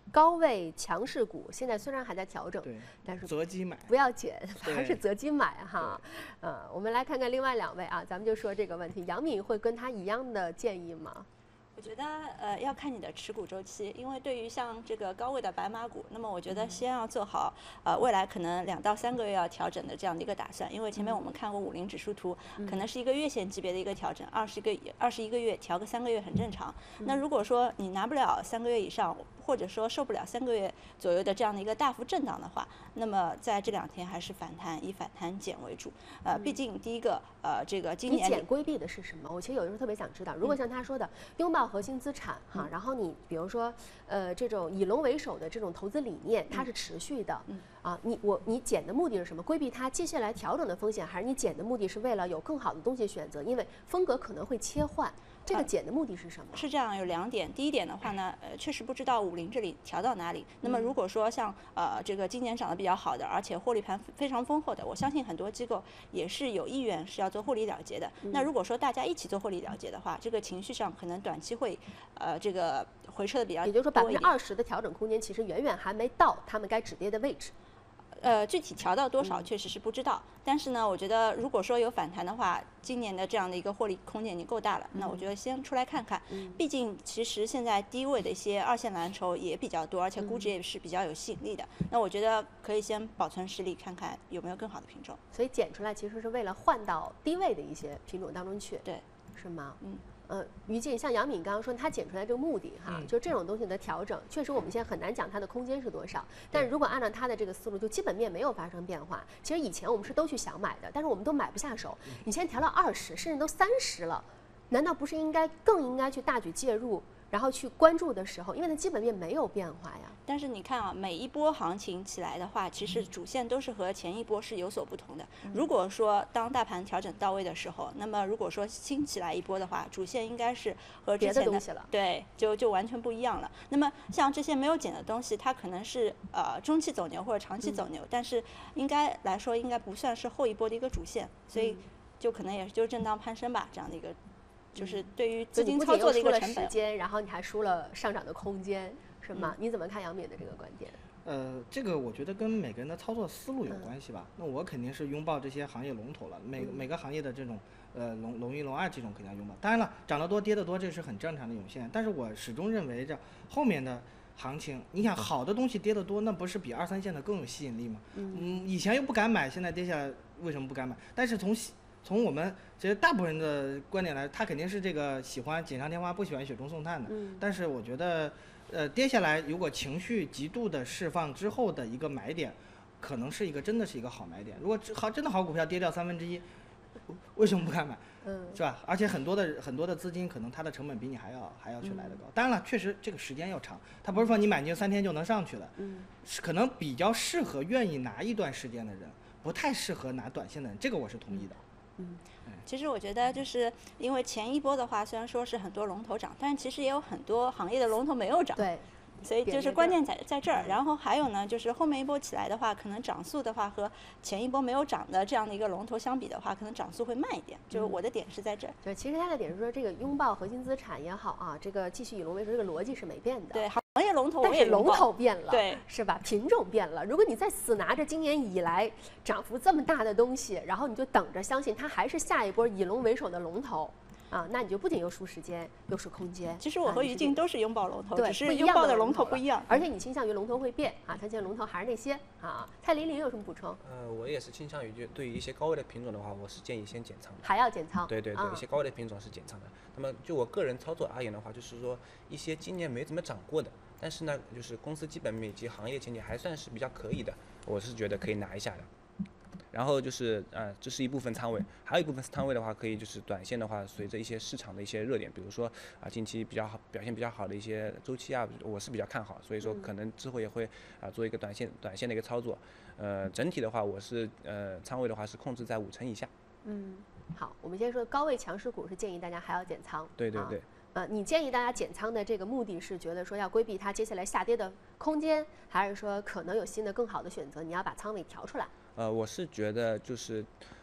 高位强势股现在虽然还在调整，但是择机买， 不要减，反而是择机买哈。呃，我们来看看另外两位啊，咱们就说这个问题，杨敏会跟他一样的建议吗？ 我觉得呃要看你的持股周期，因为对于像这个高位的白马股，那么我觉得先要做好呃未来可能两到三个月要调整的这样的一个打算，因为前面我们看过五零指数图，可能是一个月线级别的一个调整，二十个二十一个月调个三个月很正常。那如果说你拿不了三个月以上，或者说受不了三个月左右的这样的一个大幅震荡的话，那么在这两天还是反弹，以反弹减为主。呃，毕竟第一个呃这个今年你减规避的是什么？我其实有的时候特别想知道，如果像他说的拥抱核心资产哈，然后你比如说呃这种以龙为首的这种投资理念，它是持续的，啊，你我你减的目的是什么？规避它接下来调整的风险，还是你减的目的是为了有更好的东西选择？因为风格可能会切换。这个减的目的是什么？ 是这样，有两点。第一点的话呢，呃，确实不知道五零这里调到哪里。那么如果说像呃这个今年涨得比较好的，而且获利盘非常丰厚的，我相信很多机构也是有意愿是要做获利了结的。那如果说大家一起做获利了结的话，这个情绪上可能短期会呃这个回撤的比较多一点。 也就是说，百分之二十的调整空间其实远远还没到他们该止跌的位置。 呃，具体调到多少确实是不知道，但是呢，我觉得如果说有反弹的话，今年的这样的一个获利空间已经够大了，那我觉得先出来看看。毕竟其实现在低位的一些二线蓝筹也比较多，而且估值也是比较有吸引力的。那我觉得可以先保存实力，看看有没有更好的品种。 所以减出来其实是为了换到低位的一些品种当中去， 对， 是吗？ 嗯。 呃，于静，像杨敏刚刚说，他减出来这个目的哈，嗯、就这种东西的调整，确实我们现在很难讲它的空间是多少。但是如果按照他的这个思路，就基本面没有发生变化。其实以前我们是都去想买的，但是我们都买不下手。你现在调到二十，甚至都三十了，难道不是应该更应该去大举介入，然后去关注的时候，因为它基本面没有变化呀。 但是你看啊，每一波行情起来的话，其实主线都是和前一波是有所不同的。如果说当大盘调整到位的时候，那么如果说新起来一波的话，主线应该是和之前的别的东西了， 对，就就完全不一样了。那么像这些没有减的东西，它可能是呃中期走牛或者长期走牛，嗯、但是应该来说应该不算是后一波的一个主线，所以就可能也是就震荡攀升吧，这样的一个。就是对于资金操作的一个成本， 时间，然后你还输了上涨的空间，是吗？嗯、你怎么看杨敏的这个观点？ 呃，这个我觉得跟每个人的操作思路有关系吧。嗯、那我肯定是拥抱这些行业龙头了，每、嗯、每个行业的这种呃龙龙一龙二这种肯定要拥抱。当然了，涨得多跌得多这是很正常的涌现，但是我始终认为这后面的行情，你想好的东西跌得多，那不是比二三线的更有吸引力吗？嗯, 嗯，以前又不敢买，现在跌下来为什么不敢买？但是从从我们其实大部分人的观点来，他肯定是这个喜欢锦上添花，不喜欢雪中送炭的。嗯。但是我觉得，呃，跌下来如果情绪极度的释放之后的一个买点，可能是一个真的是一个好买点。如果好真的好股票跌掉三分之一，为什么不敢买？嗯。是吧？而且很多的很多的资金可能它的成本比你还要还要去来得高。嗯、当然了，确实这个时间要长，它不是说你买进三天就能上去的。嗯。是可能比较适合愿意拿一段时间的人，不太适合拿短线的人，这个我是同意的。 嗯，其实我觉得就是因为前一波的话，虽然说是很多龙头涨，但是其实也有很多行业的龙头没有涨。 对。 所以就是关键在在这儿，然后还有呢，就是后面一波起来的话，可能涨速的话和前一波没有涨的这样的一个龙头相比的话，可能涨速会慢一点。就是我的点是在这儿。 对，其实它的点是说，这个拥抱核心资产也好啊，这个继续以龙为首，这个逻辑是没变的。 对，行业龙头但是龙头变了， 对， 是吧？品种变了。如果你再死拿着今年以来涨幅这么大的东西，然后你就等着相信它还是下一波以龙为首的龙头。啊，那你就不仅又输时间，又输空间。 其实我和于静都是拥抱龙头， 对， 只是拥抱的龙头不一样。 而且你倾向于龙头会变啊，它现在龙头还是那些啊。蔡琳琳有什么补充？ 呃，我也是倾向于就对于一些高位的品种的话，我是建议先减仓的。 还要减仓？ 对对对， 啊、 一些高位的品种是减仓的。那么就我个人操作而言的话，就是说一些今年没怎么涨过的，但是呢，就是公司基本面以及行业前景还算是比较可以的，我是觉得可以拿一下的。然后就是呃，这是一部分仓位，还有一部分仓位的话，可以就是短线的话，随着一些市场的一些热点，比如说啊、呃、近期比较好表现比较好的一些周期啊，我是比较看好，所以说可能之后也会啊、呃、做一个短线短线的一个操作。呃，整体的话，我是呃仓位的话是控制在五成以下。 嗯，好，我们先说高位强势股是建议大家还要减仓。 对对对。 啊呃，你建议大家减仓的这个目的是觉得说要规避它接下来下跌的空间，还是说可能有新的更好的选择，你要把仓位调出来？ 呃，我是觉得就是，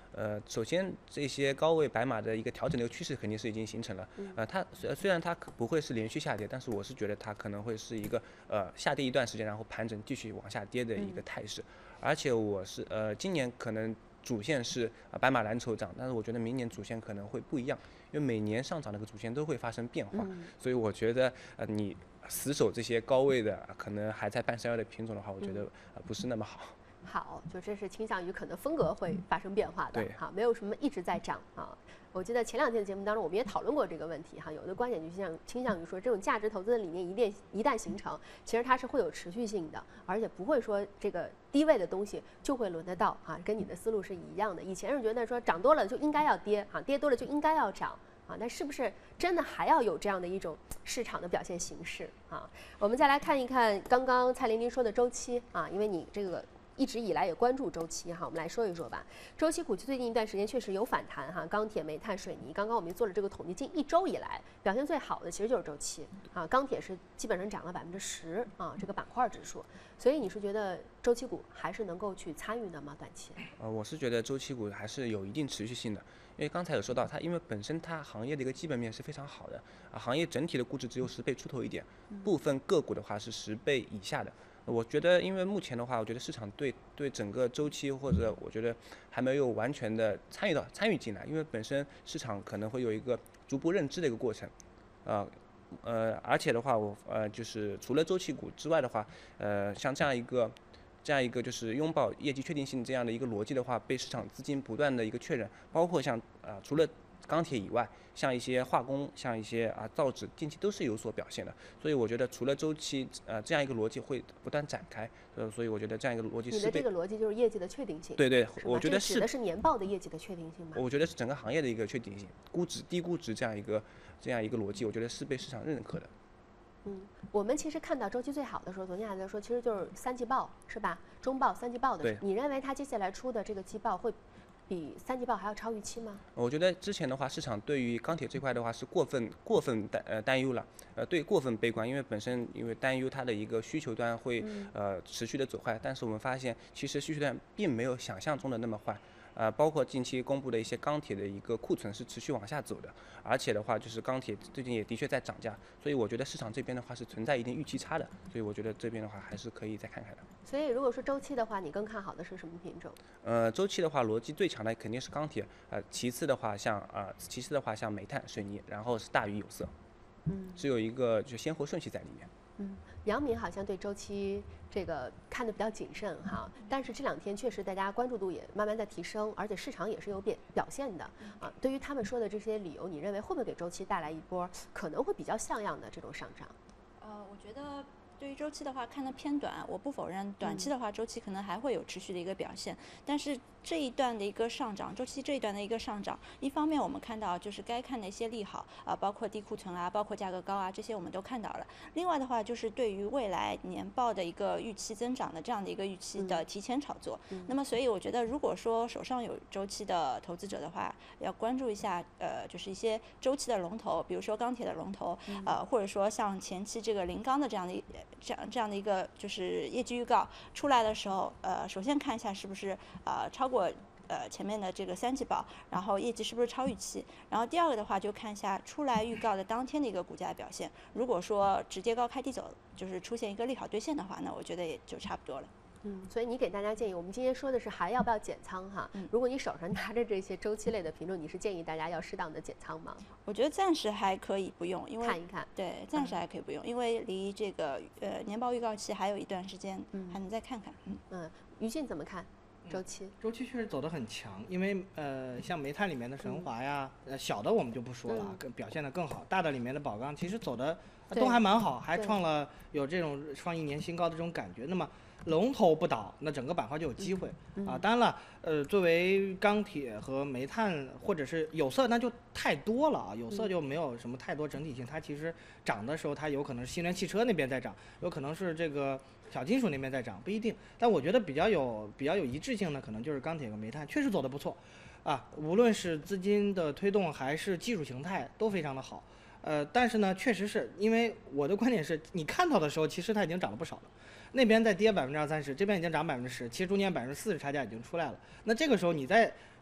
呃，首先这些高位白马的一个调整的一个趋势肯定是已经形成了。呃，它虽虽然它可不会是连续下跌，但是我是觉得它可能会是一个呃下跌一段时间，然后盘整继续往下跌的一个态势。而且我是呃今年可能主线是啊白马蓝筹涨，但是我觉得明年主线可能会不一样，因为每年上涨那个主线都会发生变化，所以我觉得呃你死守这些高位的可能还在半山腰的品种的话，我觉得呃不是那么好。 好，就这是倾向于可能风格会发生变化的， 对， 好，没有什么一直在涨啊。我记得前两天的节目当中，我们也讨论过这个问题哈，有的观点就像倾向于说，这种价值投资的理念一旦一旦形成，其实它是会有持续性的，而且不会说这个低位的东西就会轮得到啊，跟你的思路是一样的。以前是觉得说涨多了就应该要跌啊，跌多了就应该要涨。啊，那是不是真的还要有这样的一种市场的表现形式啊？我们再来看一看刚刚蔡琳琳说的周期啊，因为你这个一直以来也关注周期哈，我们来说一说吧。周期股最近一段时间确实有反弹哈，钢铁、煤炭、水泥，刚刚我们做了这个统计，近一周以来表现最好的其实就是周期啊，钢铁是基本上涨了百分之十啊，这个板块指数。所以你是觉得周期股还是能够去参与的吗？短期？ 呃，我是觉得周期股还是有一定持续性的。因为刚才有说到它，因为本身它行业的一个基本面是非常好的啊，行业整体的估值只有十倍出头一点，部分个股的话是十倍以下的。我觉得，因为目前的话，我觉得市场对对整个周期或者我觉得还没有完全的参与到参与进来，因为本身市场可能会有一个逐步认知的一个过程，啊呃，而且的话，我呃就是除了周期股之外的话，呃像这样一个。这样一个就是拥抱业绩确定性这样的一个逻辑的话，被市场资金不断的一个确认，包括像啊、呃、除了钢铁以外，像一些化工，像一些啊造纸，近期都是有所表现的。所以我觉得除了周期呃这样一个逻辑会不断展开，呃所以我觉得这样一个逻辑是你的这个逻辑就是业绩的确定性。 对对，我觉得是指的是年报的业绩的确定性吗？ 我觉得是整个行业的一个确定性，估值低估值这样一个这样一个逻辑，我觉得是被市场认可的。 嗯，我们其实看到周期最好的时候，昨天还在说，其实就是三季报是吧？中报、三季报的时候，你认为它接下来出的这个季报会比三季报还要超预期吗？ 我觉得之前的话，市场对于钢铁这块的话是过分过分担呃担忧了，呃对过分悲观，因为本身因为担忧它的一个需求端会呃持续的走坏，但是我们发现其实需求端并没有想象中的那么坏。呃，包括近期公布的一些钢铁的一个库存是持续往下走的，而且的话就是钢铁最近也的确在涨价，所以我觉得市场这边的话是存在一定预期差的，所以我觉得这边的话还是可以再看看的。 所以如果说周期的话，你更看好的是什么品种？ 呃，周期的话，逻辑最强的肯定是钢铁，呃，其次的话像呃，其次的话像煤炭、水泥，然后是大于有色， 嗯， 只有一个就先后顺序在里面。 嗯，杨明好像对周期这个看得比较谨慎哈，但是这两天确实大家关注度也慢慢在提升，而且市场也是有表表现的啊。对于他们说的这些理由，你认为会不会给周期带来一波可能会比较像样的这种上涨？ 呃，我觉得对于周期的话看得偏短，我不否认短期的话周期可能还会有持续的一个表现，但是这一段的一个上涨，周期这一段的一个上涨，一方面我们看到就是该看的一些利好啊，包括低库存啊，包括价格高啊，这些我们都看到了。另外的话就是对于未来年报的一个预期增长的这样的一个预期的提前炒作。嗯、那么所以我觉得，如果说手上有周期的投资者的话，要关注一下呃，就是一些周期的龙头，比如说钢铁的龙头，呃，或者说像前期这个临钢的这样的这样这样的一个就是业绩预告出来的时候，呃，首先看一下是不是呃超过。呃，前面的这个三季报，然后业绩是不是超预期？然后第二个的话，就看一下出来预告的当天的一个股价表现。如果说直接高开低走，就是出现一个利好兑现的话，那我觉得也就差不多了。 嗯，所以你给大家建议，我们今天说的是还要不要减仓哈？嗯、如果你手上拿着这些周期类的品种，你是建议大家要适当的减仓吗？ 我觉得暂时还可以不用，因为看一看， 对，暂时还可以不用，嗯、因为离这个呃年报预告期还有一段时间，嗯，还能再看看。嗯嗯，于静怎么看？周期、 嗯、周期确实走得很强，因为呃，像煤炭里面的神华呀，嗯、呃，小的我们就不说了，更、嗯、表现得更好。大的里面的宝钢其实走的都还蛮好，还创了有这种创一年新高的这种感觉。那么龙头不倒，那整个板块就有机会、嗯、啊。当然了，呃，作为钢铁和煤炭或者是有色，那就太多了啊。有色就没有什么太多整体性，它其实涨的时候，它有可能是新能源汽车那边在涨，有可能是这个小金属那边在涨，不一定。但我觉得比较有比较有一致性的，可能就是钢铁和煤炭，确实走得不错啊。无论是资金的推动还是技术形态都非常的好。呃，但是呢，确实是因为我的观点是，你看到的时候，其实它已经涨了不少了。那边在跌百分之二三十，这边已经涨百分之十，其实中间百分之四十差价已经出来了。那这个时候你再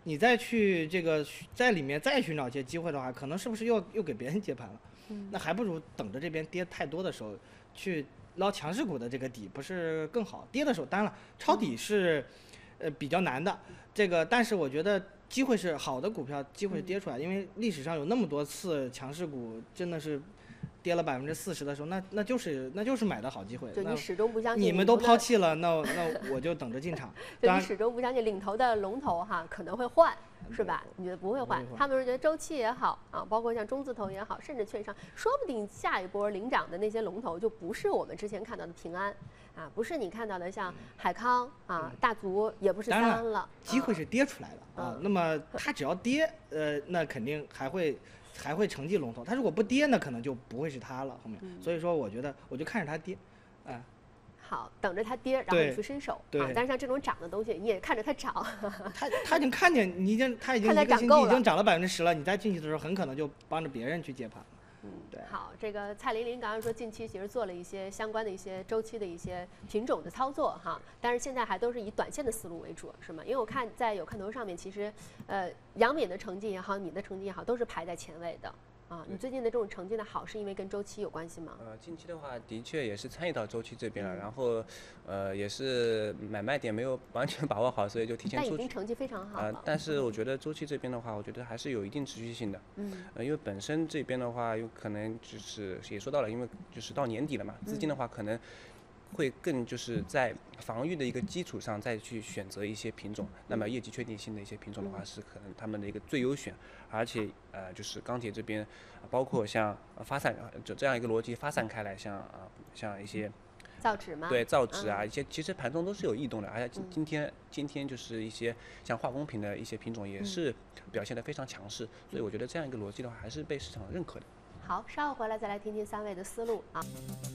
你再去这个在里面再寻找一些机会的话，可能是不是又又给别人接盘了？ 嗯， 那还不如等着这边跌太多的时候去捞强势股的这个底，不是更好？跌的时候，当然了，抄底是呃比较难的，这个但是我觉得机会是好的股票，机会是跌出来，因为历史上有那么多次强势股真的是。跌了百分之四十的时候，那那就是那就是买的好机会。 就你始终不相信你们都抛弃了，那那我就等着进场。 就你始终不相信领头的龙头哈可能会换，是吧？你觉得不会换？他们是觉得周期也好啊，包括像中字头也好，甚至券商，说不定下一波领涨的那些龙头就不是我们之前看到的平安啊，不是你看到的像海康啊、大族，也不是三安了。 机会是跌出来的啊，那么它只要跌，呃，那肯定还会。还会承继龙头，它如果不跌呢，可能就不会是它了后面。嗯、所以说，我觉得我就看着它跌，哎、呃。 好，等着它跌，然后你去伸手。 对。 啊，但是像这种涨的东西，你也看着它涨。 它它已经看见你已经它已经一个星期已经涨了百分之十了，你再进去的时候，很可能就帮着别人去接盘。 嗯，对。好，这个蔡琳琳刚刚说近期其实做了一些相关的一些周期的一些品种的操作哈，但是现在还都是以短线的思路为主，是吗？因为我看在有看头上面，其实呃杨敏的成绩也好，你的成绩也好，都是排在前位的。啊，你最近的这种成绩的好，是因为跟周期有关系吗？ 呃，近期的话，的确也是参与到周期这边了，嗯、然后，呃，也是买卖点没有完全把握好，所以就提前出去。 但已经成绩非常好了。 呃，但是我觉得周期这边的话，我觉得还是有一定持续性的。 嗯。 呃，因为本身这边的话，有可能就是也说到了，因为就是到年底了嘛，资金的话可能。会更就是在防御的一个基础上再去选择一些品种，那么业绩确定性的一些品种的话是可能他们的一个最优选，而且呃就是钢铁这边，包括像发散就这样一个逻辑发散开来，像啊像一些造纸吗？ 对造纸啊一些其实盘中都是有异动的，而且今今天今天就是一些像化工品的一些品种也是表现得非常强势，所以我觉得这样一个逻辑的话还是被市场认可的。 好，稍后回来再来听听三位的思路啊。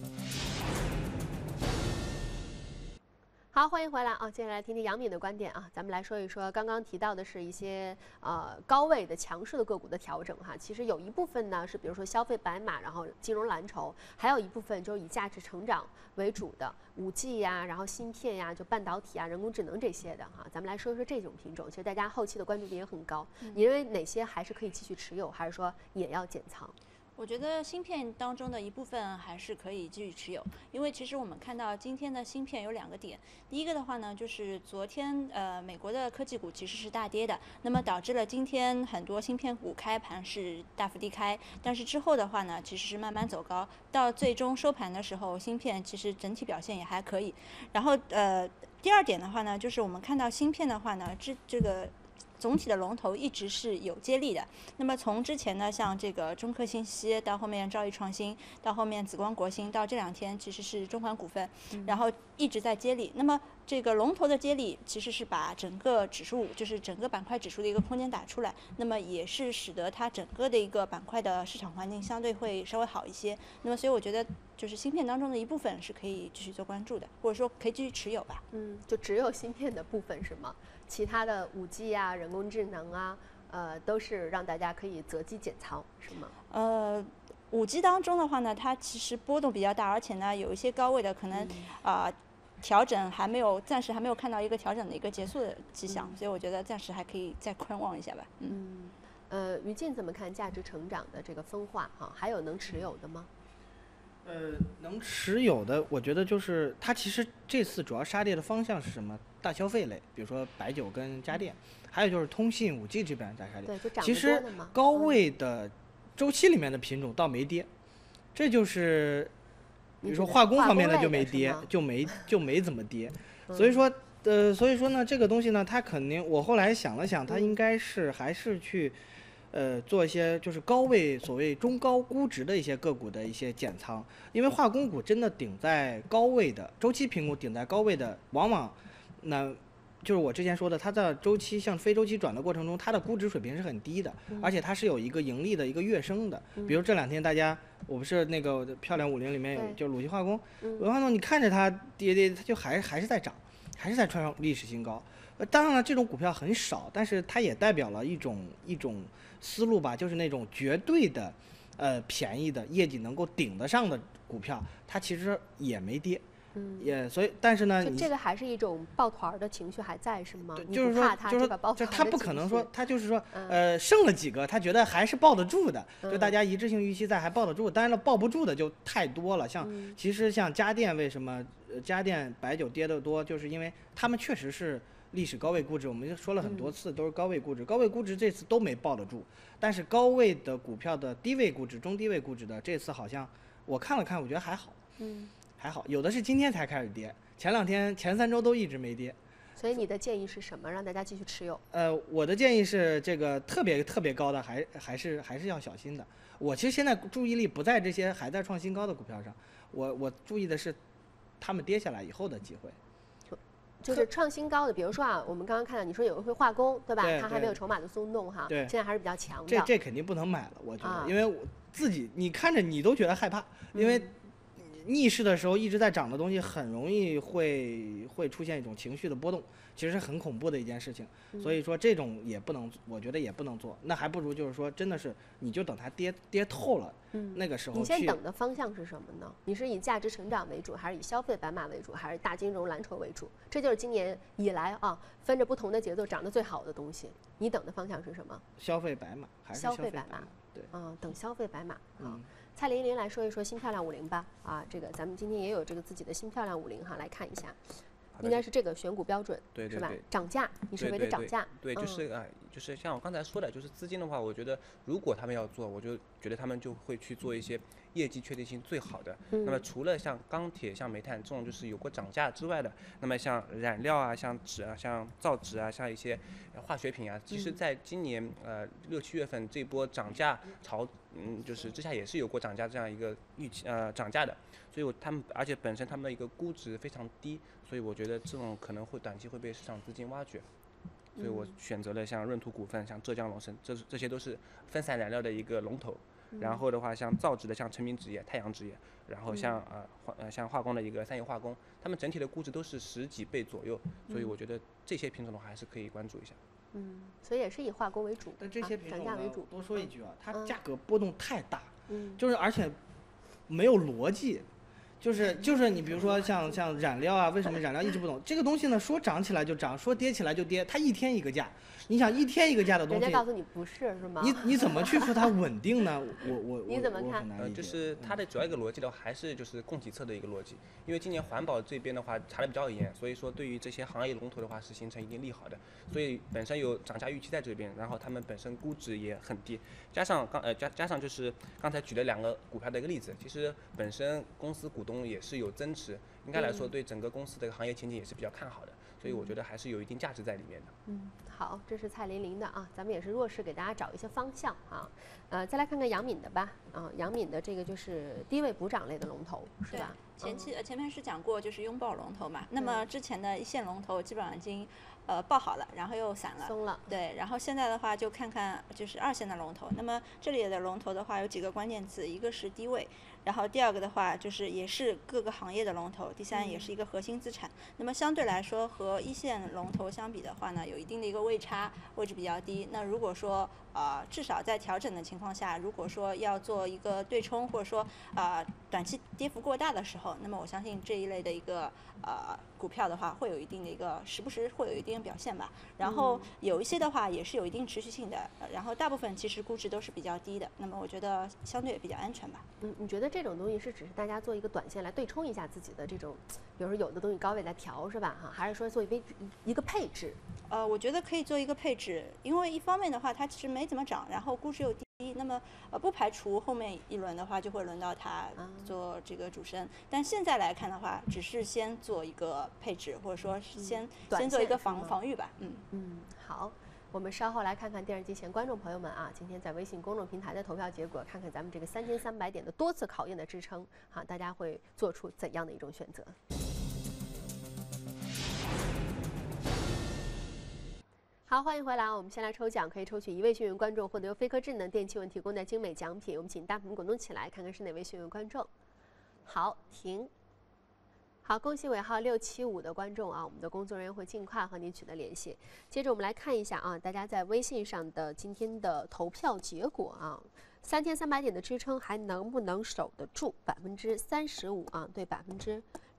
好，欢迎回来啊！接下来听听杨敏的观点啊，咱们来说一说刚刚提到的是一些呃高位的强势的个股的调整哈。其实有一部分呢是比如说消费白马，然后金融蓝筹，还有一部分就是以价值成长为主的五 G 呀，然后芯片呀，就半导体啊、人工智能这些的哈。咱们来说一说这种品种，其实大家后期的关注点也很高。嗯、你认为哪些还是可以继续持有，还是说也要减仓？ 我觉得芯片当中的一部分还是可以继续持有，因为其实我们看到今天的芯片有两个点，第一个的话呢，就是昨天呃美国的科技股其实是大跌的，那么导致了今天很多芯片股开盘是大幅低开，但是之后的话呢，其实是慢慢走高，到最终收盘的时候，芯片其实整体表现也还可以。然后呃第二点的话呢，就是我们看到芯片的话呢，这这个。总体的龙头一直是有接力的，那么从之前呢，像这个中科信息，到后面兆易创新，到后面紫光国芯，到这两天其实是中环股份，然后一直在接力。那么这个龙头的接力其实是把整个指数，就是整个板块指数的一个空间打出来，那么也是使得它整个的一个板块的市场环境相对会稍微好一些。那么所以我觉得就是芯片当中的一部分是可以继续做关注的，或者说可以继续持有吧。 嗯，就只有芯片的部分是吗？其他的五 G 啊、人工智能啊，呃，都是让大家可以择机减仓，是吗？ 呃，五 G 当中的话呢，它其实波动比较大，而且呢，有一些高位的可能啊、呃、调整还没有，暂时还没有看到一个调整的一个结束的迹象，嗯、所以我觉得暂时还可以再观望一下吧。 嗯，呃，于静怎么看价值成长的这个分化？哈，还有能持有的吗？ 呃，能持有的，我觉得就是它其实这次主要杀跌的方向是什么？大消费类，比如说白酒跟家电，还有就是通信、五 G 这边在杀跌。 对，就涨其实高位的周期里面的品种倒没跌，这就是比如说化工方面的就没跌，就没就没怎么跌。所以说，呃，所以说呢，这个东西呢，它肯定，我后来想了想，它应该是还是去。呃，做一些就是高位所谓中高估值的一些个股的一些减仓，因为化工股真的顶在高位的周期品股顶在高位的，往往那就是我之前说的，它在周期向非周期转的过程中，它的估值水平是很低的，而且它是有一个盈利的一个跃升的。比如这两天大家，我不是那个漂亮五零里面有就鲁西化工，鲁西化工你看着它跌跌，它就还还是在涨，还是在创上历史新高。呃，当然了，这种股票很少，但是它也代表了一种一种。思路吧，就是那种绝对的，呃，便宜的业绩能够顶得上的股票，它其实也没跌， 嗯，也所以，但是呢， 就这个还是一种抱团的情绪还在是吗？ 就是说，就是说，就他不可能说，他就是说，呃，剩了几个，他觉得还是抱得住的，就大家一致性预期在，还抱得住。当然了，抱不住的就太多了。像其实像家电为什么家电白酒跌得多，就是因为他们确实是历史高位估值，我们就说了很多次都是高位估值，高位估值这次都没抱得住。但是高位的股票的低位估值、中低位估值的这次好像我看了看，我觉得还好。嗯。还好，有的是今天才开始跌，前两天前三周都一直没跌。 所以你的建议是什么？让大家继续持有？ 呃，我的建议是，这个特别特别高的还还是还是要小心的。我其实现在注意力不在这些还在创新高的股票上，我我注意的是，他们跌下来以后的机会。 就是创新高的，比如说啊，我们刚刚看到你说有一会化工，对吧？ 对它还没有筹码的松动哈， 对， 现在还是比较强的。 这这肯定不能买了，我觉得， 啊、 因为我自己你看着你都觉得害怕，因为。嗯逆势的时候一直在涨的东西，很容易会会出现一种情绪的波动，其实是很恐怖的一件事情。所以说这种也不能，我觉得也不能做。那还不如就是说，真的是你就等它跌跌透了，嗯，那个时候你先等的方向是什么呢？你是以价值成长为主，还是以消费白马为主，还是大金融蓝筹为主？这就是今年以来啊，分着不同的节奏涨得最好的东西。你等的方向是什么？ 消费白马还是消费白马？ 对， 嗯，等消费白马。 嗯。 蔡琳琳来说一说新漂亮五零吧，啊，这个咱们今天也有这个自己的新漂亮五零哈，来看一下，应该是这个选股标准， 对对是吧？涨价，你是为了涨价？ 对，就是啊、嗯，就是像我刚才说的，就是资金的话，我觉得如果他们要做，我就觉得他们就会去做一些业绩确定性最好的。嗯、那么除了像钢铁、像煤炭这种就是有过涨价之外的，那么像染料啊、像纸啊、像造纸啊、像一些化学品啊，其实在今年呃六七月份这波涨价潮。嗯，就是之下也是有过涨价这样一个预期，呃，涨价的，所以我他们而且本身他们的一个估值非常低，所以我觉得这种可能会短期会被市场资金挖掘，所以我选择了像润图股份、像浙江龙盛，这这些都是分散染料的一个龙头。然后的话，像造纸的像成名纸业、太阳纸业，然后像呃化呃像化工的一个三业化工，他们整体的估值都是十几倍左右，所以我觉得这些品种的话还是可以关注一下。 嗯，所以也是以化工为主， 但这些品种涨价为主。 多说一句啊，它价格波动太大， 嗯， 就是而且没有逻辑，就是就是你比如说像像染料啊，为什么染料一直不动？这个东西呢，说涨起来就涨，说跌起来就跌，它一天一个价。你想一天一个价的东西， 人家告诉你不是是吗？ 你你怎么去说它稳定呢？我我你怎么看？ 呃，就是它的主要一个逻辑的话，还是就是供给侧的一个逻辑。因为今年环保这边的话查的比较严，所以说对于这些行业龙头的话是形成一定利好的。所以本身有涨价预期在这边，然后他们本身估值也很低，加上刚呃加加上就是刚才举了两个股票的一个例子，其实本身公司股东也是有增持，应该来说对整个公司的行业前景也是比较看好的。所以我觉得还是有一定价值在里面的。 嗯，好，这是蔡琳琳的啊，咱们也是弱势给大家找一些方向啊。呃，再来看看杨敏的吧。啊，杨敏的这个就是低位补涨类的龙头，是吧？ 前期呃前面是讲过就是拥抱龙头嘛，那么之前的一线龙头基本上已经呃抱好了，然后又散了， 松了。 对，然后现在的话就看看就是二线的龙头。那么这里的龙头的话有几个关键词，一个是低位。然后第二个的话就是也是各个行业的龙头，第三也是一个核心资产。嗯、那么相对来说和一线龙头相比的话呢，有一定的一个位差，位置比较低。那如果说呃至少在调整的情况下，如果说要做一个对冲，或者说呃短期跌幅过大的时候，那么我相信这一类的一个呃股票的话会有一定的一个时不时会有一定的表现吧。然后有一些的话也是有一定持续性的，然后大部分其实估值都是比较低的。那么我觉得相对比较安全吧。 嗯，你觉得这种东西是只是大家做一个短线来对冲一下自己的这种，比如说有的东西高位在调是吧？哈，还是说做一个一个配置？ 呃，我觉得可以做一个配置，因为一方面的话它其实没怎么涨，然后估值又低。那么呃不排除后面一轮的话就会轮到它做这个主升，但现在来看的话，只是先做一个配置，或者说是先、嗯、先做一个防防御吧。嗯嗯，好，我们稍后来看看电视机前观众朋友们啊，今天在微信公众平台的投票结果，看看咱们这个三千三百点的多次考验的支撑啊，大家会做出怎样的一种选择？好，欢迎回来啊！我们先来抽奖，可以抽取一位幸运观众获得由飞科智能电器问提供的精美奖品。我们请大屏滚动起来，看看是哪位幸运观众。好，停。好，恭喜尾号六七五的观众啊！我们的工作人员会尽快和您取得联系。接着我们来看一下啊，大家在微信上的今天的投票结果啊，三千三百点的支撑还能不能守得住？百分之三十五啊，对百分之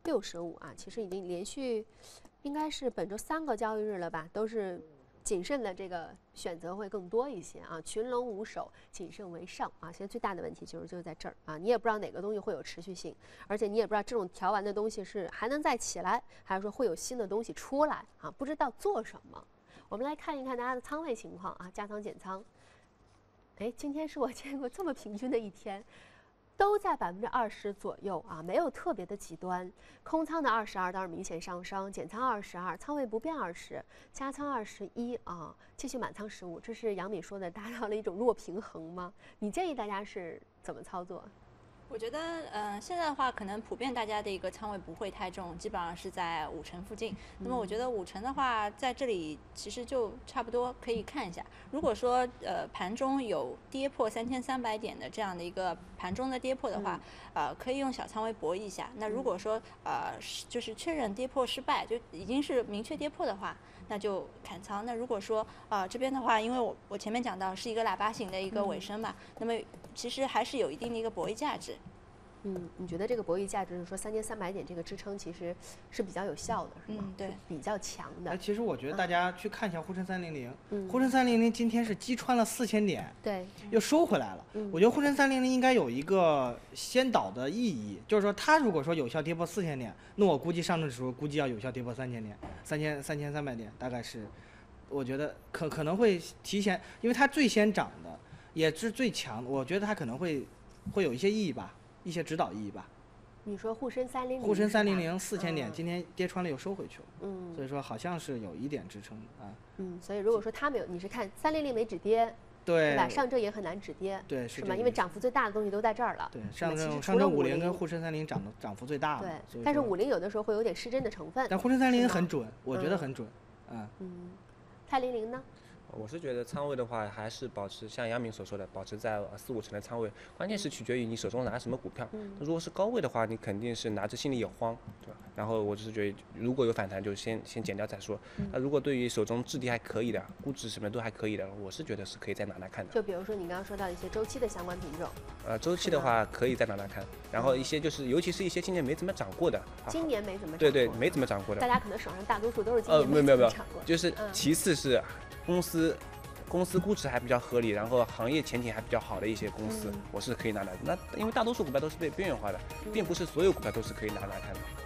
六十五啊，其实已经连续应该是本周三个交易日了吧，都是谨慎的这个选择会更多一些啊，群龙无首，谨慎为上啊。现在最大的问题就是就是在这儿啊，你也不知道哪个东西会有持续性，而且你也不知道这种调完的东西是还能再起来，还是说会有新的东西出来啊，不知道做什么。我们来看一看大家的仓位情况啊，加仓减仓。哎，今天是我见过这么平均的一天。都在百分之二十左右啊，没有特别的极端。空仓的二十二倒是明显上升，减仓二十二，仓位不变二十，加仓二十一啊，继续满仓十五。这是杨敏说的达到了一种弱平衡吗？你建议大家是怎么操作？ 我觉得，嗯、呃，现在的话，可能普遍大家的一个仓位不会太重，基本上是在五成附近。那么我觉得五成的话，在这里其实就差不多可以看一下。如果说呃盘中有跌破三千三百点的这样的一个盘中的跌破的话，嗯、呃，可以用小仓位搏一下。那如果说呃就是确认跌破失败，就已经是明确跌破的话，那就砍仓。那如果说呃这边的话，因为我我前面讲到是一个喇叭形的一个尾声嘛，嗯、那么其实还是有一定的一个博弈价值。 嗯，你觉得这个博弈价值是说三千三百点这个支撑其实是比较有效的，是吗？ 嗯，对， 比较强的。 哎，其实我觉得大家去看一下沪深三零零， 嗯， 沪深三零零今天是击穿了四千点， 对， 又收回来了。 嗯， 我觉得沪深三零零应该有一个先导的意义，就是说它如果说有效跌破四千点，那我估计上证指数估计要有效跌破三千点，三千三千三百点，大概是，我觉得可可能会提前，因为它最先涨的，也是最强的，我觉得它可能会会有一些意义吧，一些指导意义吧。 你说沪深三零零， 沪深三零零四千点，今天跌穿了又收回去了， 嗯， 所以说好像是有一点支撑的啊。 嗯，所以如果说它没有，你是看三零零没止跌， 对， 吧？上证也很难止跌， 对， 是吗？因为涨幅最大的东西都在这儿了。 对，上证上证五零跟沪深三零涨的涨幅最大嘛。 对，但是五零有的时候会有点失真的成分。 但沪深三零很准，我觉得很准， 嗯。嗯，泰零零呢？ 我是觉得仓位的话，还是保持像杨明所说的，保持在四五成的仓位。关键是取决于你手中拿什么股票。 嗯、 如果是高位的话，你肯定是拿着心里有慌，对吧？然后我只是觉得，如果有反弹，就先先减掉再说。 嗯、 那如果对于手中质地还可以的，估值什么都还可以的，我是觉得是可以再拿来看的。 就比如说你刚刚说到一些周期的相关品种。 呃，周期的话可以再拿来看，然后一些就是，尤其是一些今年没怎么涨过的。 今年没怎么涨过。 对对，没怎么涨过的。 大家可能手上大多数都是今年没怎么涨过。 呃，没有没有，就是其次是公司。公司估值还比较合理，然后行业前景还比较好的一些公司，嗯、我是可以拿来的。那因为大多数股票都是被边缘化的，并不是所有股票都是可以拿来看的。